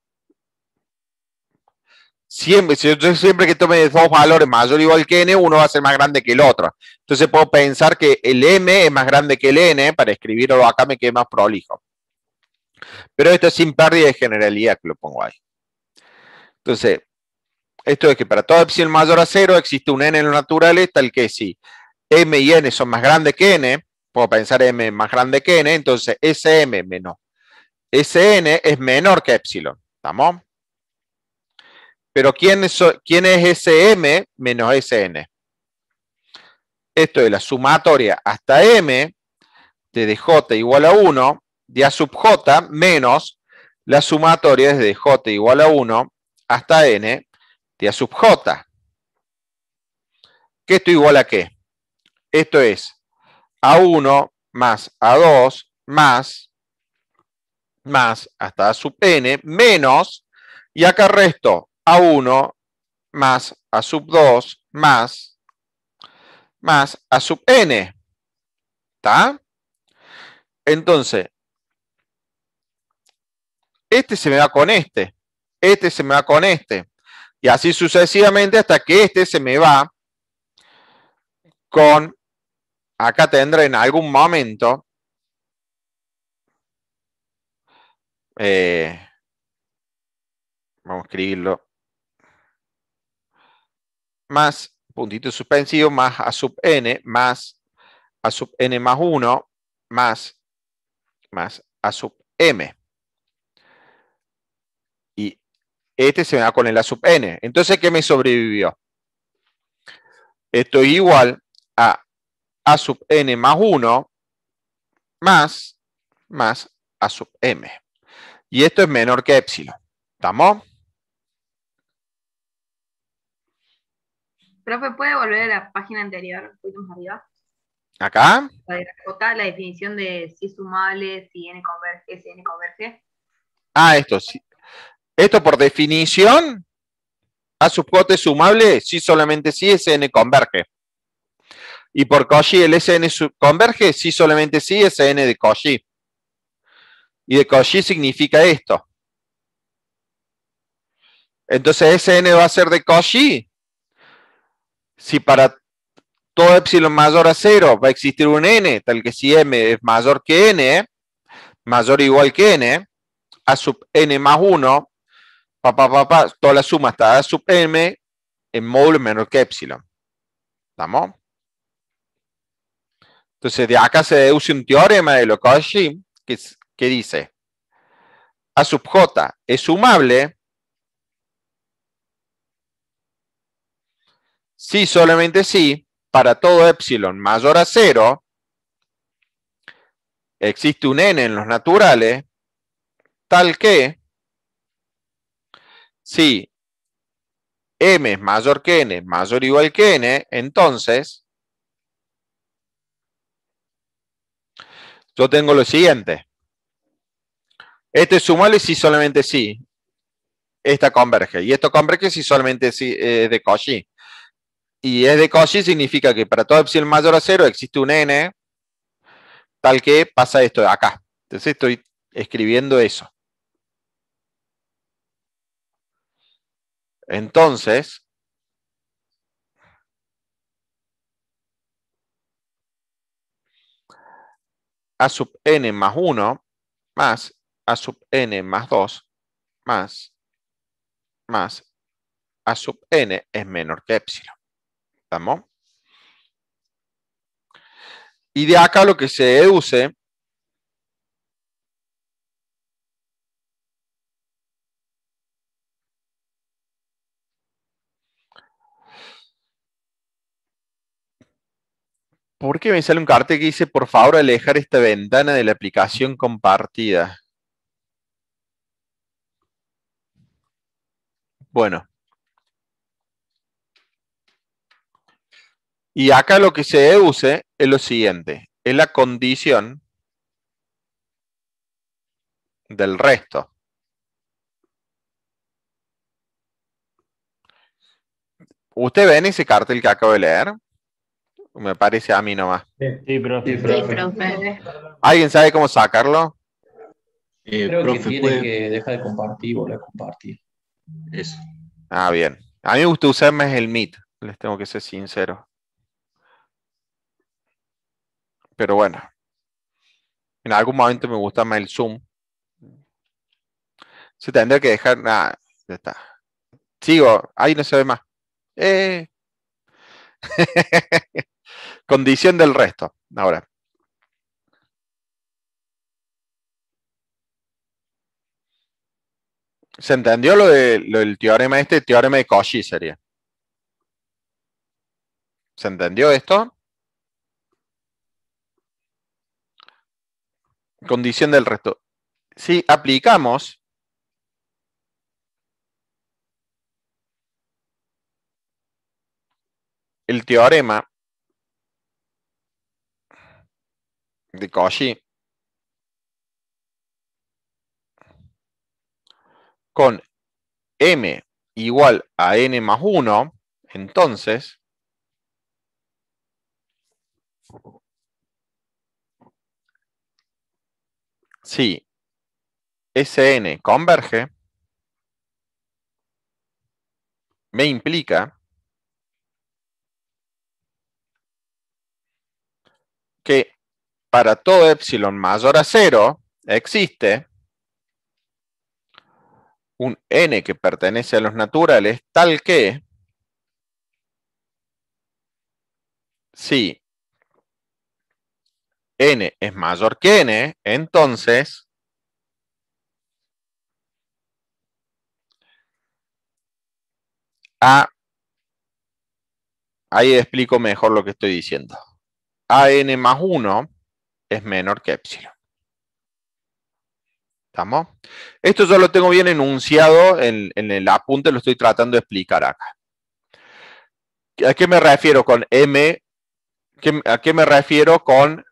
Siempre que tome dos valores mayor o igual que n, uno va a ser más grande que el otro. Entonces puedo pensar que el m es más grande que el n, para escribirlo acá me quede más prolijo. Pero esto es sin pérdida de generalidad que lo pongo ahí. Entonces, esto es que para todo epsilon mayor a 0 existe un n en los naturales, tal que si m y n son más grandes que n, puedo pensar m más grande que n, entonces Sm menos Sn es menor que epsilon. ¿Estamos? Pero ¿quién es Sm menos Sn? Esto es la sumatoria hasta m de dj igual a 1 de a sub j menos la sumatoria desde j igual a 1 hasta n de a sub j. ¿Que esto igual a qué? Esto es A1 más A2 más hasta A sub n menos, y acá resto A1 más A sub 2 más A sub n. ¿Está? Entonces, este se me va con este se me va con este, y así sucesivamente hasta que este se me va con, acá tendré en algún momento, vamos a escribirlo, más puntito suspensivo más A sub n más A sub n más 1 más A sub m. Y este se me va con el A sub n. Entonces, ¿qué me sobrevivió? Esto es igual a A sub n más 1 más A sub m. Y esto es menor que epsilon. ¿Estamos? Profe, ¿puede volver a la página anterior, un poquito más arriba? ¿Acá? La definición de si es sumable, si n converge, si n converge. Ah, esto sí. Esto por definición, A sub j es sumable si solamente si Sn converge. Y por Cauchy el Sn converge si solamente si Sn de Cauchy. Y de Cauchy significa esto. Entonces Sn va a ser de Cauchy si para todo epsilon mayor a 0 va a existir un n, tal que si m es mayor que n, mayor o igual que n, A sub n más 1, toda la suma está A sub m en módulo menor que epsilon. ¿Estamos? Entonces de acá se deduce un teorema de lo Cauchy que dice A sub j es sumable si, solamente si, para todo epsilon mayor a 0, existe un n en los naturales, tal que, si m es mayor que n, mayor o igual que n, entonces, yo tengo lo siguiente. Este es sumable si solamente si. Esta converge. Y esto converge si solamente si es de Cauchy. Y es de Cauchy significa que para todo epsilon mayor a 0 existe un n, tal que pasa esto de acá. Entonces estoy escribiendo eso. Entonces, a sub n más 1 más a sub n más 2 más a sub n es menor que epsilon. ¿Estamos? Y de acá lo que se deduce ¿por qué me sale un cartel que dice por favor alejar esta ventana de la aplicación compartida? Bueno. Y acá lo que se deduce es lo siguiente. Es la condición del resto. ¿Usted ven ese cartel que acabo de leer? Me parece a mí nomás. Sí, profe. Sí, profe. ¿Alguien sabe cómo sacarlo? Creo que Profe, tiene puede. que dejar de compartir y volver a compartir. Eso. Ah, bien. A mí me gusta usar más el Meet. Les tengo que ser sincero. Pero bueno. En algún momento me gusta más el Zoom. Se tendría que dejar. Nada, ya está. Sigo. Ahí no se ve más. Condición del resto. Ahora. ¿Se entendió lo del teorema este? Teorema de Cauchy sería. ¿Se entendió esto? Condición del resto. Si aplicamos el teorema de Cauchy con m igual a n más 1, entonces si Sn converge, me implica que para todo epsilon mayor a 0 existe un n que pertenece a los naturales tal que si n es mayor que n, entonces ahí explico mejor lo que estoy diciendo. AN más 1 es menor que epsilon. ¿Estamos? Esto yo lo tengo bien enunciado en el apunte, lo estoy tratando de explicar acá. ¿A qué me refiero con m? ¿A qué me refiero con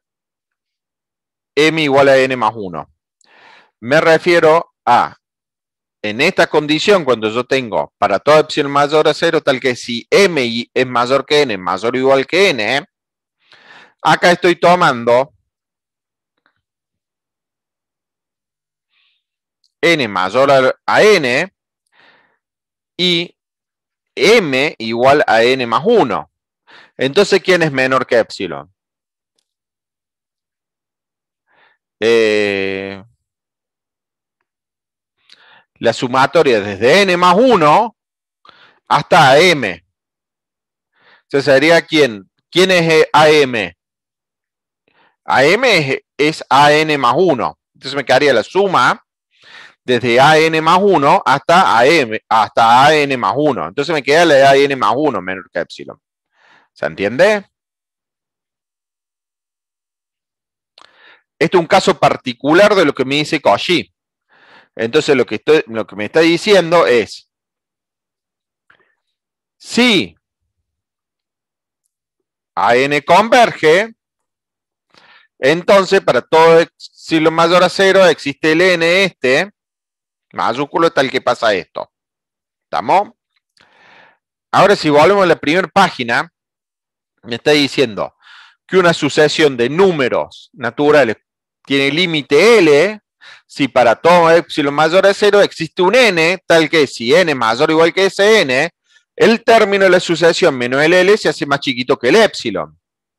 m igual a n más 1? Me refiero a, en esta condición, cuando yo tengo para todo epsilon mayor a 0, tal que si m es mayor que n, mayor o igual que n, acá estoy tomando n mayor a n y m igual a n más 1. Entonces, ¿quién es menor que epsilon? La sumatoria desde n más 1 hasta m. Entonces sería ¿quién? ¿Quién es AM? AM es AN más 1. Entonces me quedaría la suma desde AN más 1 hasta AN más 1. Entonces me queda la de AN más 1 menor que epsilon. ¿Se entiende? Este es un caso particular de lo que me dice Cauchy. Entonces lo que me está diciendo es, si AN converge, entonces para todo epsilon mayor a 0 existe el n este, mayúsculo tal que pasa esto. ¿Estamos? Ahora si volvemos a la primera página, me está diciendo que una sucesión de números naturales tiene límite L si para todo epsilon mayor a 0 existe un n, tal que si n mayor o igual que ese n, el término de la sucesión menos el L se hace más chiquito que el epsilon.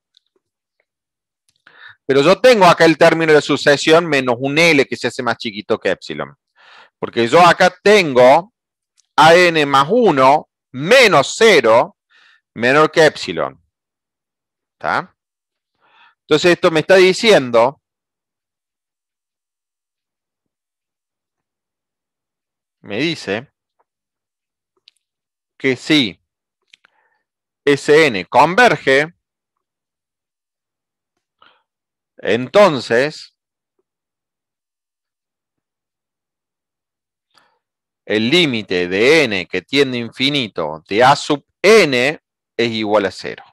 Pero yo tengo acá el término de la sucesión menos un L que se hace más chiquito que epsilon. Porque yo acá tengo AN más 1 menos 0 menor que epsilon. ¿Está? Entonces esto me está diciendo me dice que si Sn converge, entonces el límite de n que tiende a infinito de A sub n es igual a 0.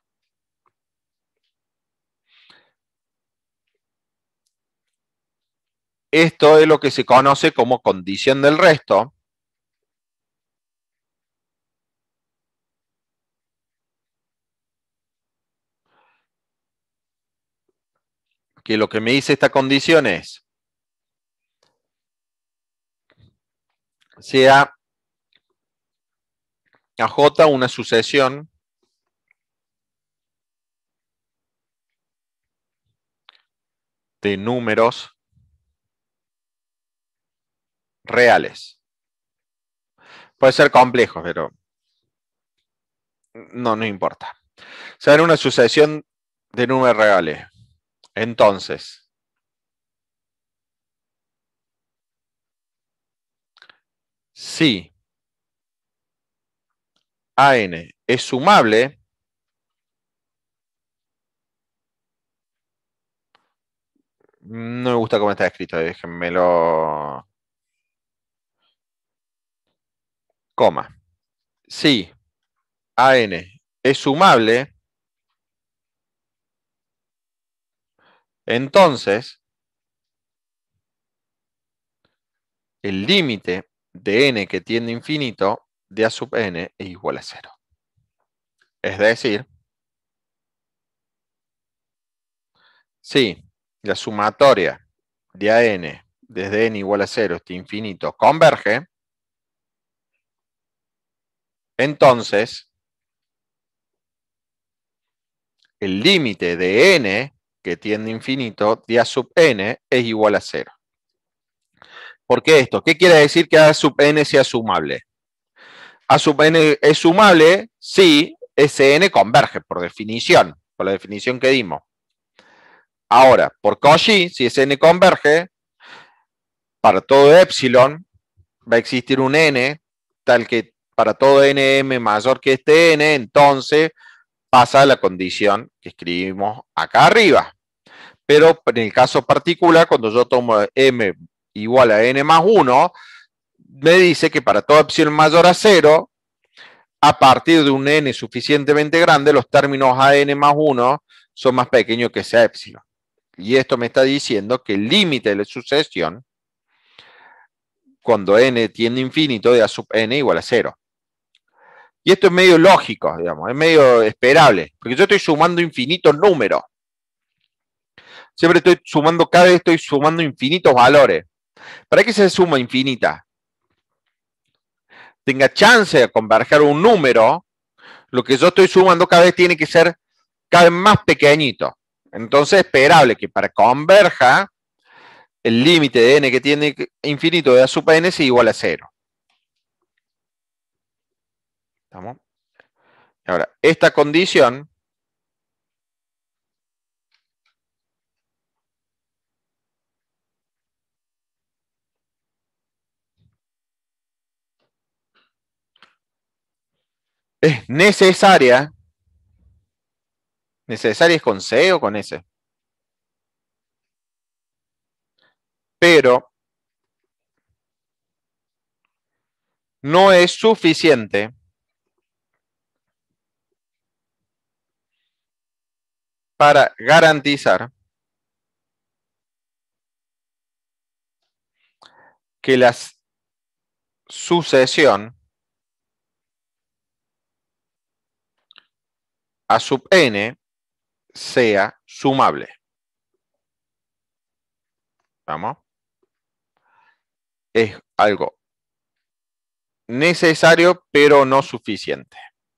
Esto es lo que se conoce como condición del resto. Que lo que me dice esta condición es, sea AJ una sucesión de números reales. Puede ser complejo, pero no importa. Será una sucesión de números reales. Entonces, si AN es sumable, no me gusta cómo está escrito, déjenmelo. Coma. Si AN es sumable, entonces el límite de n que tiende a infinito de A sub n es igual a 0. Es decir, si la sumatoria de AN desde n igual a 0 hasta infinito converge, entonces el límite de n que tiende a infinito de A sub n es igual a 0. ¿Por qué esto? ¿Qué quiere decir que A sub n sea sumable? A sub n es sumable si Sn converge, por definición, por la definición que dimos. Ahora, por Cauchy, si Sn converge, para todo epsilon va a existir un n, tal que para todo nm mayor que este n, entonces pasa la condición que escribimos acá arriba. Pero en el caso particular, cuando yo tomo m igual a n más 1, me dice que para todo epsilon mayor a 0, a partir de un n suficientemente grande, los términos a n más 1 son más pequeños que ese epsilon. Y esto me está diciendo que el límite de la sucesión, cuando n tiende a infinito, de A sub n igual a 0. Y esto es medio lógico, digamos, es medio esperable, porque yo estoy sumando infinitos números. Siempre estoy sumando, cada vez estoy sumando infinitos valores. ¿Para qué se suma infinita? Tenga chance de converger un número, lo que yo estoy sumando cada vez tiene que ser cada vez más pequeñito. Entonces es esperable que para converja, el límite de n que tiene infinito de A sub n sea igual a 0. ¿Estamos? Ahora, esta condición es necesaria. ¿Necesaria es con C o con S? Pero no es suficiente para garantizar que la sucesión A sub n sea sumable. ¿Vamos? Es algo necesario, pero no suficiente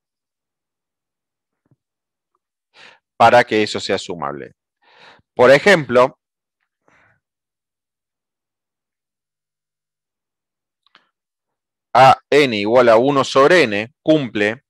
para que eso sea sumable. Por ejemplo, a n igual a 1 sobre n cumple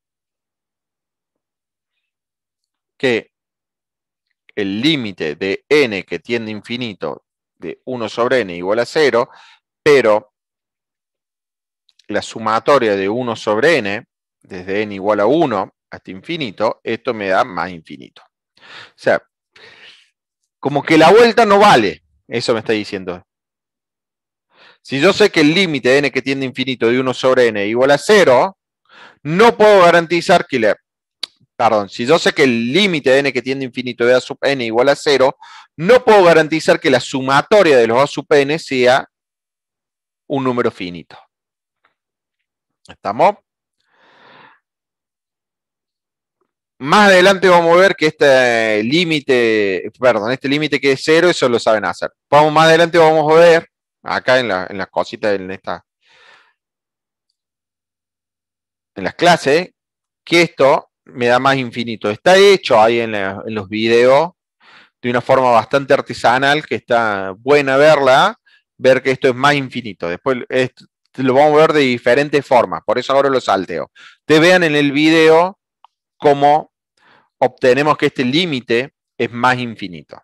que el límite de n que tiende a infinito de 1 sobre n igual a 0, pero la sumatoria de 1 sobre n, desde n igual a 1 hasta infinito, esto me da más infinito. O sea, como que la vuelta no vale, eso me está diciendo. Si yo sé que el límite de n que tiende a infinito de 1 sobre n igual a 0, no puedo garantizar que si yo sé que el límite de n que tiende a infinito de a sub n igual a 0, no puedo garantizar que la sumatoria de los a sub n sea un número finito. ¿Estamos? Más adelante vamos a ver que este límite que es 0, eso lo saben hacer. Más adelante vamos a ver, acá en las cositas, en las clases, que esto me da más infinito. Está hecho ahí en los videos de una forma bastante artesanal, que está buena verla, ver que esto es más infinito. Después lo vamos a ver de diferentes formas, por eso ahora lo salteo. Te vean en el video cómo obtenemos que este límite es más infinito.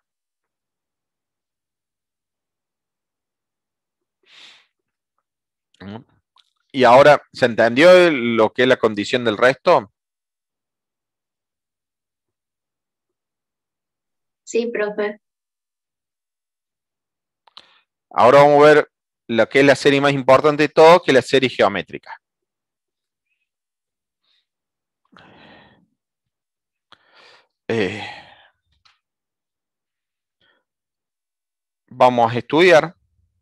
Y ahora, ¿se entendió lo que es la condición del resto? Sí, profe. Ahora vamos a ver lo que es la serie más importante de todo, que es la serie geométrica. Vamos a estudiar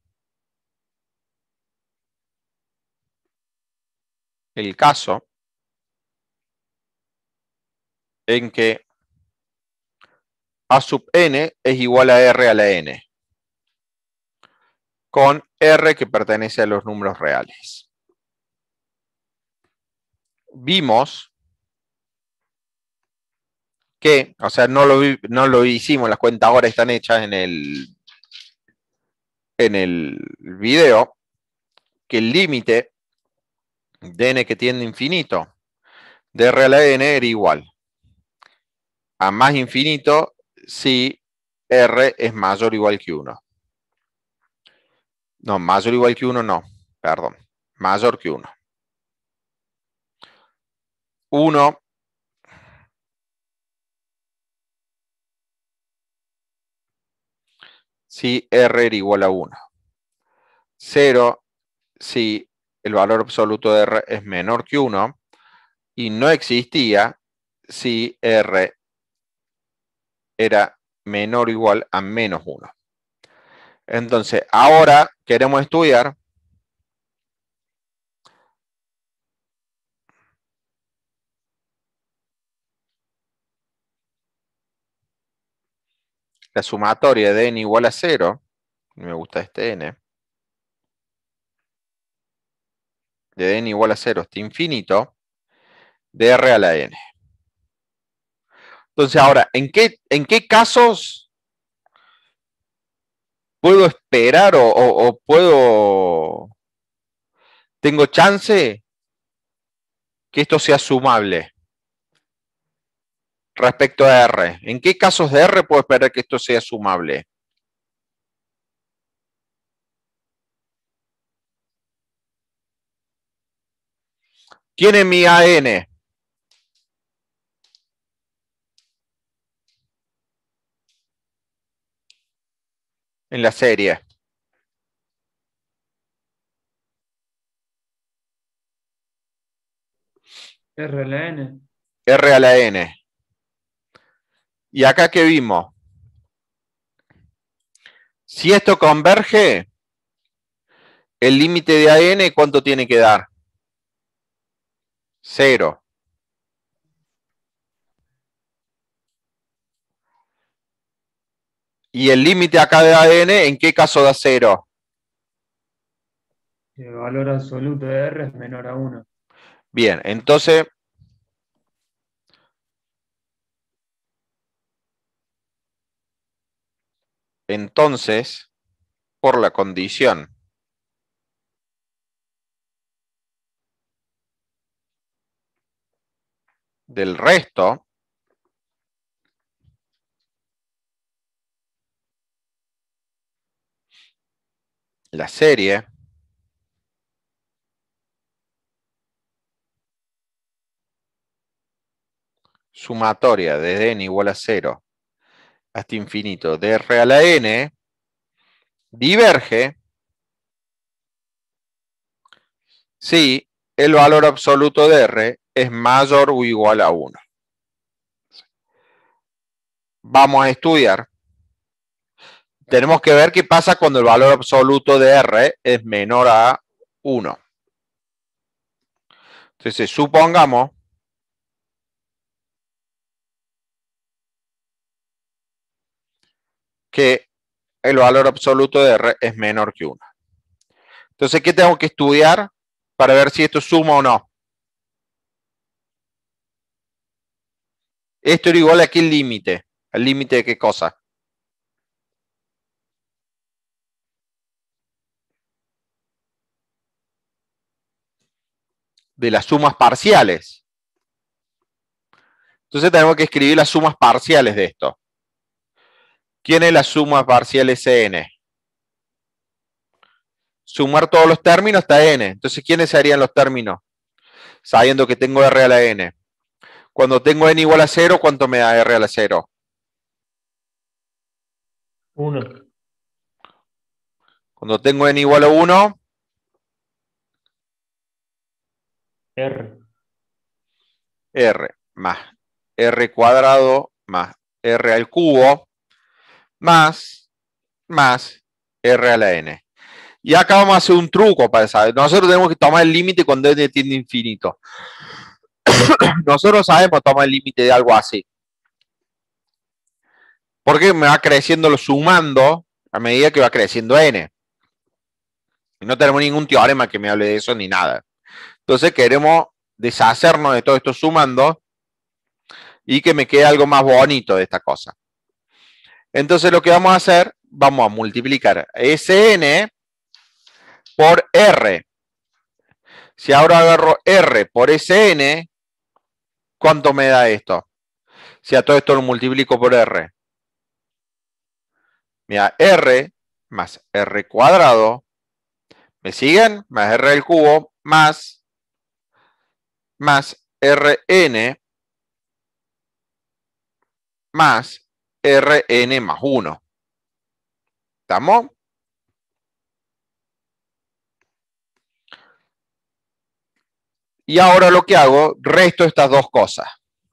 el caso en que a sub n es igual a r a la n, con r que pertenece a los números reales. Vimos que, o sea, no lo hicimos, las cuentas ahora están hechas en el video, que el límite de n que tiende a infinito de r a la n era igual a más infinito si r es mayor o igual que 1. No, mayor o igual que 1 no, perdón, mayor que 1. 1 si r era igual a 1. 0 si el valor absoluto de r es menor que 1. Y no existía si r era menor o igual a menos 1. Entonces, ahora queremos estudiar la sumatoria de n igual a 0, me gusta este n, de n igual a 0 hasta infinito, de r a la n. Entonces, ahora, ¿en qué casos puedo esperar o tengo chance que esto sea sumable respecto a r? ¿En qué casos de r puedo esperar que esto sea sumable? ¿Quién es mi AN? en la serie? R a la N. R a la N. ¿Y acá qué vimos? Si esto converge, el límite de AN, ¿cuánto tiene que dar? 0. ¿Y el límite acá de AN, en qué caso da 0? El valor absoluto de R es menor a 1. Bien, entonces... por la condición del resto, la serie sumatoria desde n igual a 0 hasta infinito de R a la N diverge si el valor absoluto de R es mayor o igual a 1. Vamos a estudiar. Tenemos que ver qué pasa cuando el valor absoluto de R es menor a 1. Entonces, supongamos que el valor absoluto de R es menor que 1. Entonces, ¿qué tengo que estudiar para ver si esto suma o no? Esto era igual a qué límite. ¿Al límite de qué cosa? De las sumas parciales. Entonces tenemos que escribir las sumas parciales de esto. ¿Quién es la suma parcial Sn? Sumar todos los términos hasta n. Entonces, ¿quiénes serían los términos? Sabiendo que tengo r a la n. Cuando tengo n igual a 0, ¿cuánto me da r a la 0? 1. Cuando tengo n igual a 1, R. R más r cuadrado más r al cubo más r a la n. Y acá vamos a hacer un truco para saber. Nosotros tenemos que tomar el límite cuando n tiende a infinito. Nosotros sabemos tomar el límite de algo así. Porque me va creciendo lo sumando a medida que va creciendo n. Y no tenemos ningún teorema que me hable de eso ni nada. Entonces queremos deshacernos de todo esto sumando y que me quede algo más bonito de esta cosa. Entonces lo que vamos a hacer, vamos a multiplicar Sn por R. Si ahora agarro R por Sn, ¿cuánto me da esto? Si a todo esto lo multiplico por R. Mira, R más R cuadrado, ¿me siguen? Más R al cubo más Rn más Rn más 1. ¿Estamos? Y ahora lo que hago, resto estas dos cosas.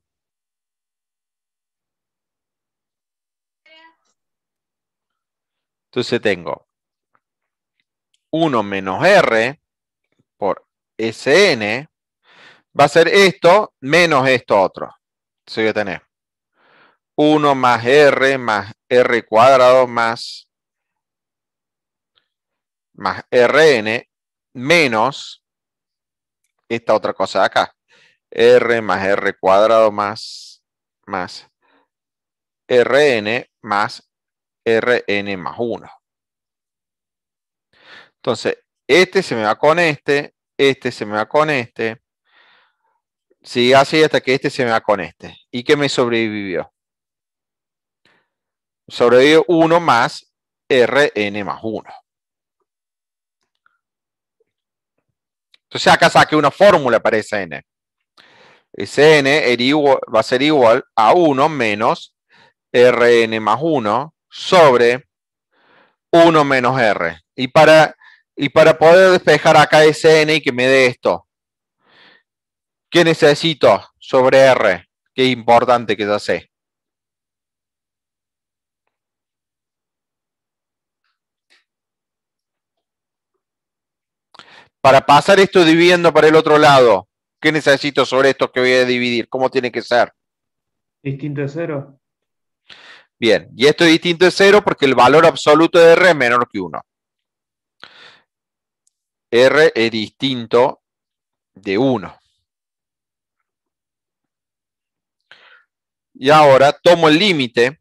Entonces tengo 1 menos R por Sn va a ser esto menos esto otro. Entonces voy a tener 1 más R cuadrado más Rn menos esta otra cosa de acá. R más R cuadrado más Rn más Rn más 1. Entonces, este se me va con este se me va con este. Sigue así hasta que este se me va con este. ¿Y qué me sobrevivió? Sobrevivió 1 más Rn más 1. Entonces acá saqué una fórmula para Sn. Sn va a ser igual a 1 menos Rn más 1 sobre 1 menos R. Y para poder despejar acá Sn y que me dé esto, ¿qué necesito sobre R? Qué importante que ya sé. Para pasar esto dividiendo para el otro lado, ¿qué necesito sobre esto que voy a dividir? ¿Cómo tiene que ser? Distinto de 0. Bien, y esto es distinto de 0 porque el valor absoluto de R es menor que 1. R es distinto de 1. Y ahora tomo el límite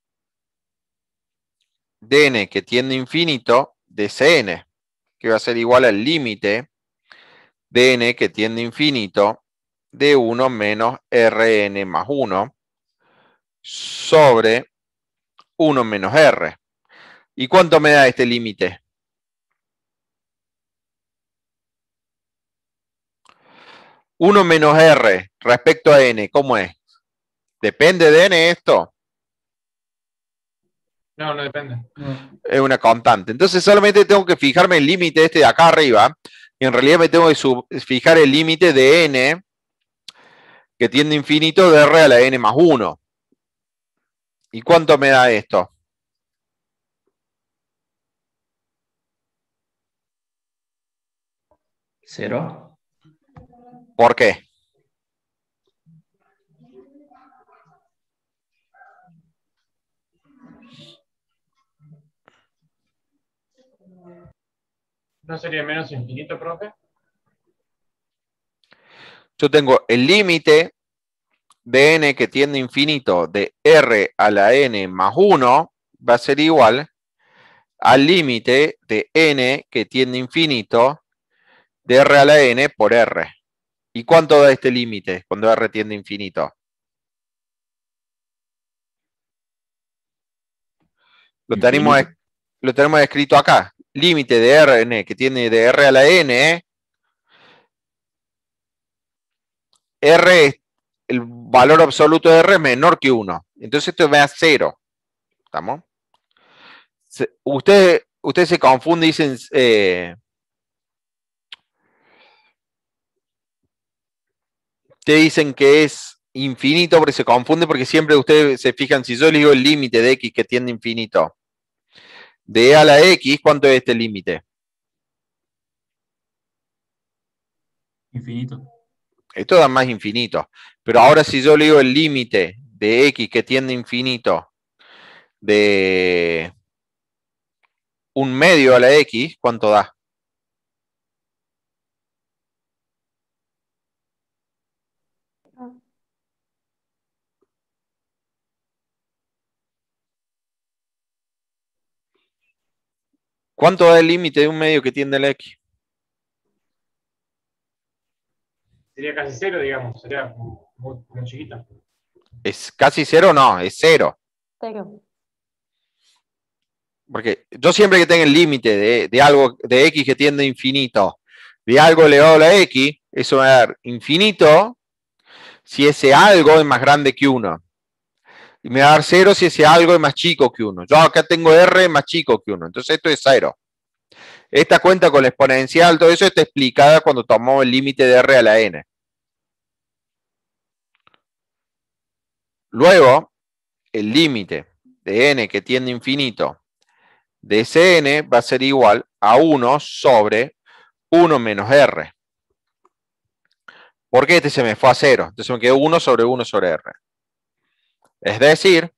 de n que tiende a infinito de Cn, que va a ser igual al límite de n que tiende a infinito de 1 menos Rn más 1 sobre 1 menos R. ¿Y cuánto me da este límite? Uno menos R respecto a n, ¿cómo es? ¿Depende de n esto? No, no depende. No. Es una constante. Entonces solamente tengo que fijarme el límite este de acá arriba. Y en realidad me tengo que fijar el límite de n que tiende a infinito de R a la n más 1. ¿Y cuánto me da esto? ¿Cero? ¿Por qué? ¿No sería menos infinito, profe? Yo tengo el límite de n que tiende a infinito de R a la n más 1 va a ser igual al límite de n que tiende a infinito de R a la n por R. ¿Y cuánto da este límite cuando R tiende a infinito? Lo tenemos escrito acá. Límite de Rn que tiene de R a la n. R es el valor absoluto de R es menor que 1. Entonces esto me da 0. ¿Estamos? Usted se confunde y dicen... te dicen que es infinito porque se confunde porque siempre ustedes se fijan, si yo le digo el límite de x que tiende a infinito, de a la x, ¿cuánto es este límite? Infinito. Esto da más infinito. Pero ahora si yo le digo el límite de x que tiende a infinito de 1/2 a la x, ¿cuánto da? ¿Cuánto da el límite de 1/2 que tiende a la x? Sería casi 0, digamos. Sería muy chiquita. ¿Es casi 0? No, es 0. 0. Porque yo siempre que tenga el límite de algo de x que tiende a infinito, de algo elevado a la x, eso va a dar infinito si ese algo es más grande que 1. Y me va a dar 0 si ese algo es más chico que 1. Yo acá tengo r más chico que 1. Entonces esto es 0. Esta cuenta con la exponencial, todo eso está explicada cuando tomamos el límite de r a la n. Luego, el límite de n que tiende a infinito de Cn va a ser igual a 1 sobre 1 menos R. ¿Por qué este se me fue a 0? Entonces me quedó 1 sobre 1 sobre R. Es decir,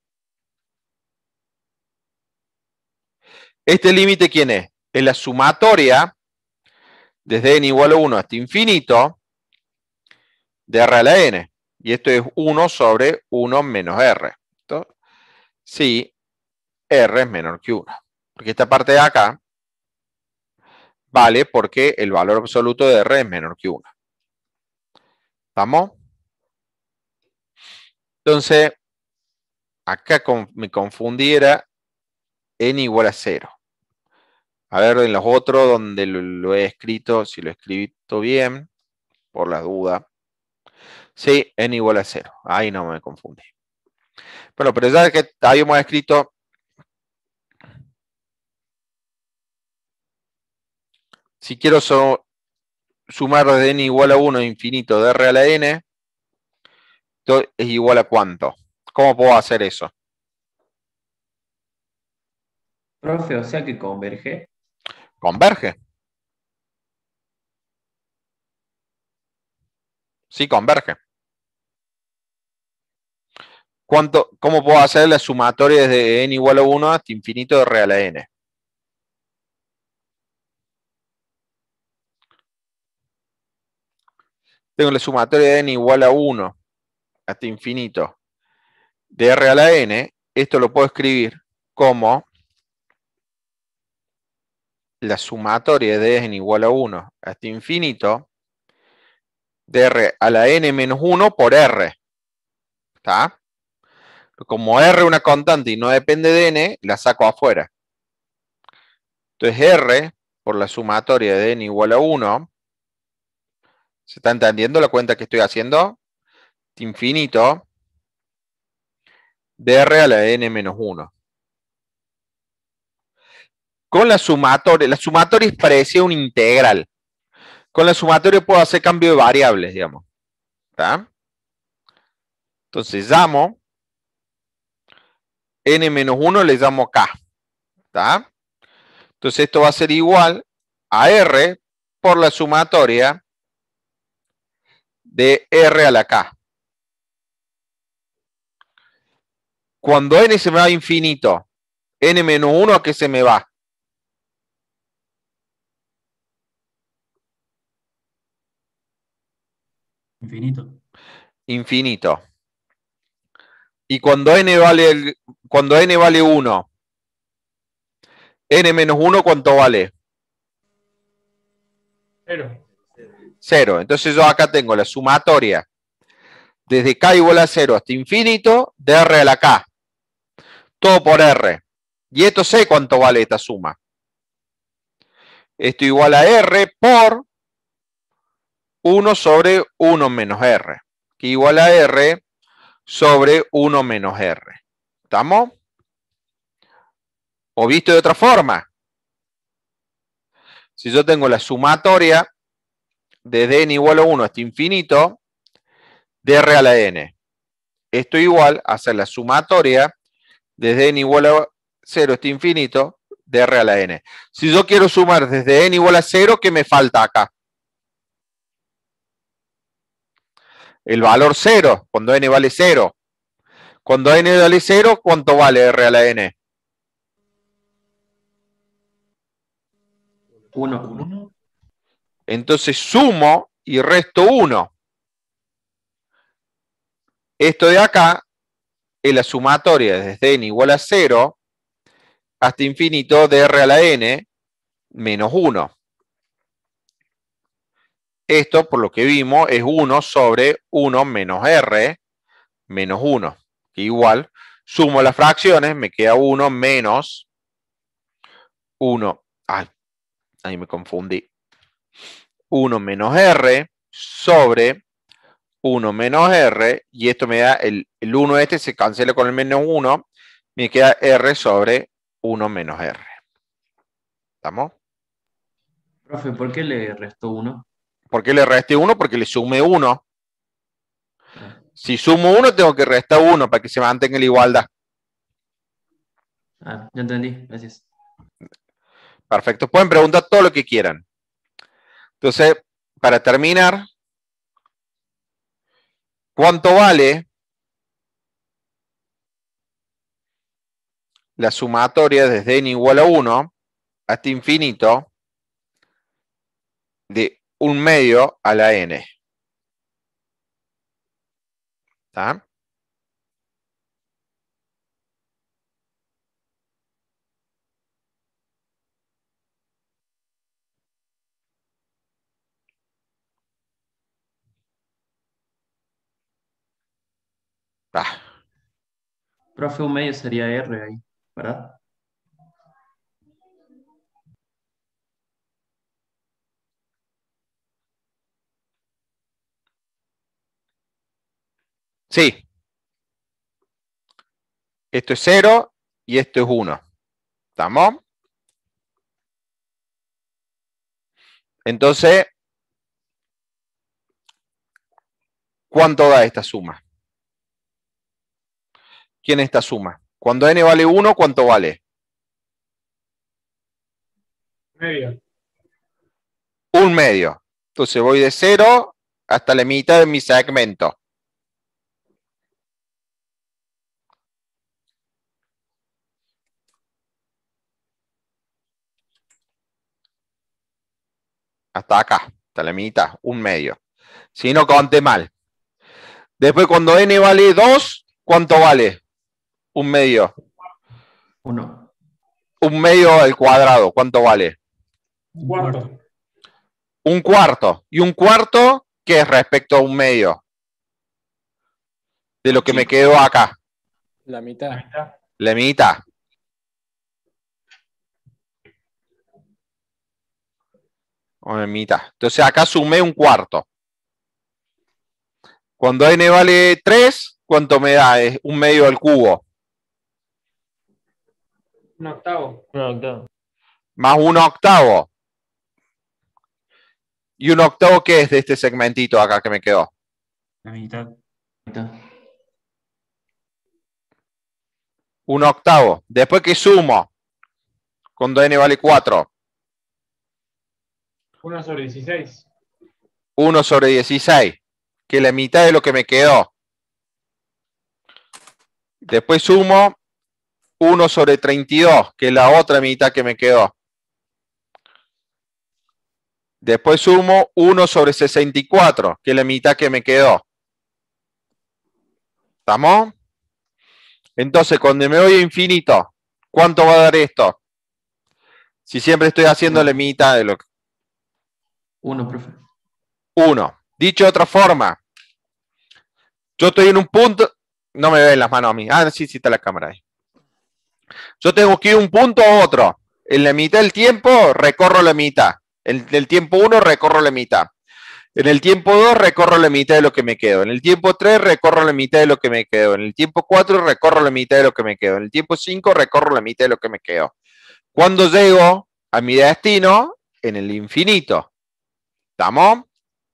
este límite, ¿quién es? Es la sumatoria desde n igual a 1 hasta infinito de R a la n. Y esto es 1 sobre 1 menos R. Entonces, sí, R es menor que 1. Porque esta parte de acá vale porque el valor absoluto de R es menor que 1. ¿Estamos? Entonces, acá me confundiera n igual a 0. A ver, en los otros donde lo he escrito, si lo he escrito bien, por la duda. Sí, n igual a 0. Ahí no me confundí. Bueno, pero ya que habíamos escrito Si quiero sumar desde n igual a 1 infinito de r a la n, esto es igual a ¿cuánto? ¿Cómo puedo hacer eso? Profe, o sea que converge. Converge. Sí, converge. ¿Cómo puedo hacer la sumatoria desde n igual a 1 hasta infinito de r a la n? Tengo la sumatoria de n igual a 1 hasta infinito de r a la n. Esto lo puedo escribir como la sumatoria de n igual a 1 hasta infinito de r a la n menos 1 por r. ¿Está? Como r es una constante y no depende de n, la saco afuera. Entonces r por la sumatoria de n igual a 1, ¿se está entendiendo la cuenta que estoy haciendo? Infinito de r a la n menos 1. Con la sumatoria es parecida a una integral. Con la sumatoria puedo hacer cambio de variables, digamos. ¿Está? Entonces llamo n menos 1, le llamo k. ¿Está? Entonces esto va a ser igual a r por la sumatoria de r a la k. Cuando n se me va a infinito, n menos 1, ¿a qué se me va? Infinito. Infinito. Y cuando n vale 1, n menos 1, ¿cuánto vale? 0. 0. Entonces yo acá tengo la sumatoria desde k igual a 0 hasta infinito de r a la k. Todo por r. Y esto sé cuánto vale esta suma. Esto igual a r por 1 sobre 1 menos r. Que igual a r sobre 1 menos r. ¿Estamos? O visto de otra forma. Si yo tengo la sumatoria desde n igual a 1 hasta infinito de r a la n. Esto igual a hacer la sumatoria desde n igual a 0 hasta infinito de r a la n. Si yo quiero sumar desde n igual a 0, ¿qué me falta acá? El valor 0, cuando n vale 0. Cuando n vale 0, ¿cuánto vale r a la n? 1. Entonces sumo y resto 1. Esto de acá es la sumatoria desde n igual a 0 hasta infinito de r a la n menos 1. Esto, por lo que vimos, es 1 sobre 1 menos r menos 1. Que igual, sumo las fracciones, me queda 1 menos 1. Ay, ahí me confundí. 1 menos r sobre 1 menos r, y esto me da el 1 este se cancela con el menos 1, me queda r sobre 1 menos r. ¿Estamos? Profe, ¿por qué le restó 1? ¿Por qué le resté 1? Porque le sumé 1. Si sumo 1, tengo que restar 1 para que se mantenga la igualdad. Ah, ya entendí, gracias. Perfecto, pueden preguntar todo lo que quieran. Entonces, para terminar, ¿cuánto vale la sumatoria desde n igual a 1 hasta infinito de 1/2 a la n? ¿Está? Profe, 1/2 sería R ahí, ¿verdad? Sí. Esto es 0 y esto es 1. ¿Estamos? Entonces, ¿cuánto da esta suma? ¿Quién es esta suma? Cuando n vale 1, ¿cuánto vale? Medio. 1/2. Entonces voy de 0 hasta la mitad de mi segmento. Hasta acá, hasta la mitad, 1/2. Si no, conté mal. Después, cuando n vale 2, ¿cuánto vale? 1/2. 1. 1/2 al cuadrado, ¿cuánto vale? Un cuarto. 1/4. ¿Y 1/4 qué es respecto a 1/2? De lo que me quedó acá. La mitad. La mitad. O la mitad. Entonces acá sumé 1/4. Cuando n vale 3, ¿cuánto me da? Es 1/2 al cubo. Un octavo. Un octavo. Más 1/8. ¿Y 1/8 qué es de este segmentito acá que me quedó? La mitad. 1/8. Después que sumo, cuando n vale 4. 1 sobre 16. 1 sobre 16. Que es la mitad de lo que me quedó. Después sumo 1 sobre 32, que es la otra mitad que me quedó. Después sumo 1 sobre 64, que es la mitad que me quedó. ¿Estamos? Entonces, cuando me voy a infinito, ¿cuánto va a dar esto? Si siempre estoy haciendo la mitad de lo que... 1, profe. 1. Dicho de otra forma, yo estoy en un punto... No me ven las manos a mí. Ah, sí, sí está la cámara ahí. Yo tengo que ir de un punto a otro. En la mitad del tiempo, recorro la mitad. En el tiempo 1, recorro la mitad. En el tiempo 2, recorro la mitad de lo que me quedo. En el tiempo 3, recorro la mitad de lo que me quedo. En el tiempo 4, recorro la mitad de lo que me quedo. En el tiempo 5, recorro la mitad de lo que me quedo. Cuando llego a mi destino, en el infinito. ¿Estamos?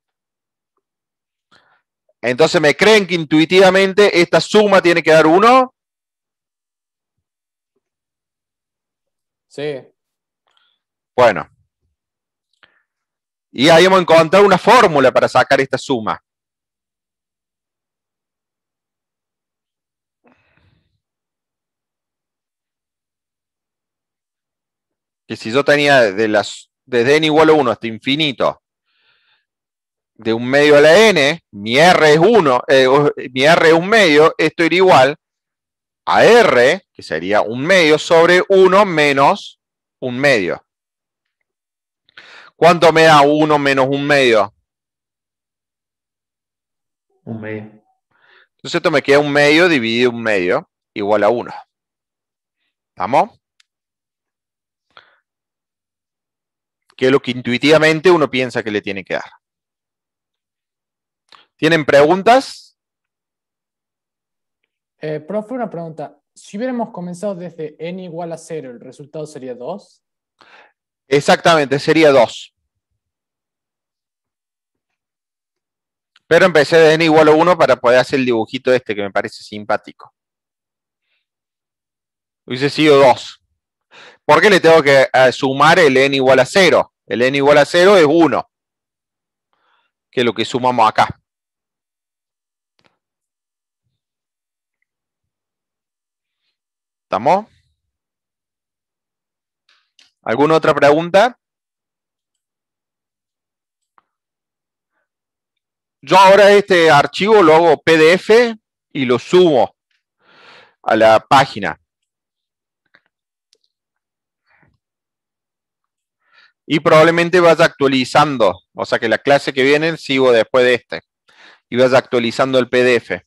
Entonces, ¿me creen que intuitivamente esta suma tiene que dar 1? Sí. Bueno. Y ahí hemos encontrado una fórmula para sacar esta suma. Que si yo tenía desde n igual a 1 hasta infinito, de 1/2 a la n, mi r es 1, mi r es 1/2, esto iría igual a r, que sería 1/2 sobre 1 menos 1/2. ¿Cuánto me da 1 menos 1/2? 1/2. Entonces esto me queda 1/2 dividido 1/2 igual a 1. ¿Estamos? Que es lo que intuitivamente uno piensa que le tiene que dar. ¿Tienen preguntas? Profe, una pregunta. Si hubiéramos comenzado desde n igual a 0, ¿el resultado sería 2? Exactamente, sería 2. Pero empecé de n igual a 1 para poder hacer el dibujito este que me parece simpático. Hubiese sido 2. ¿Por qué le tengo que sumar el n igual a 0? El n igual a 0 es 1. Que es lo que sumamos acá. ¿Estamos? ¿Alguna otra pregunta? Yo ahora este archivo lo hago PDF y lo subo a la página. Y probablemente vaya actualizando. O sea que la clase que viene sigo después de este. Y vaya actualizando el PDF.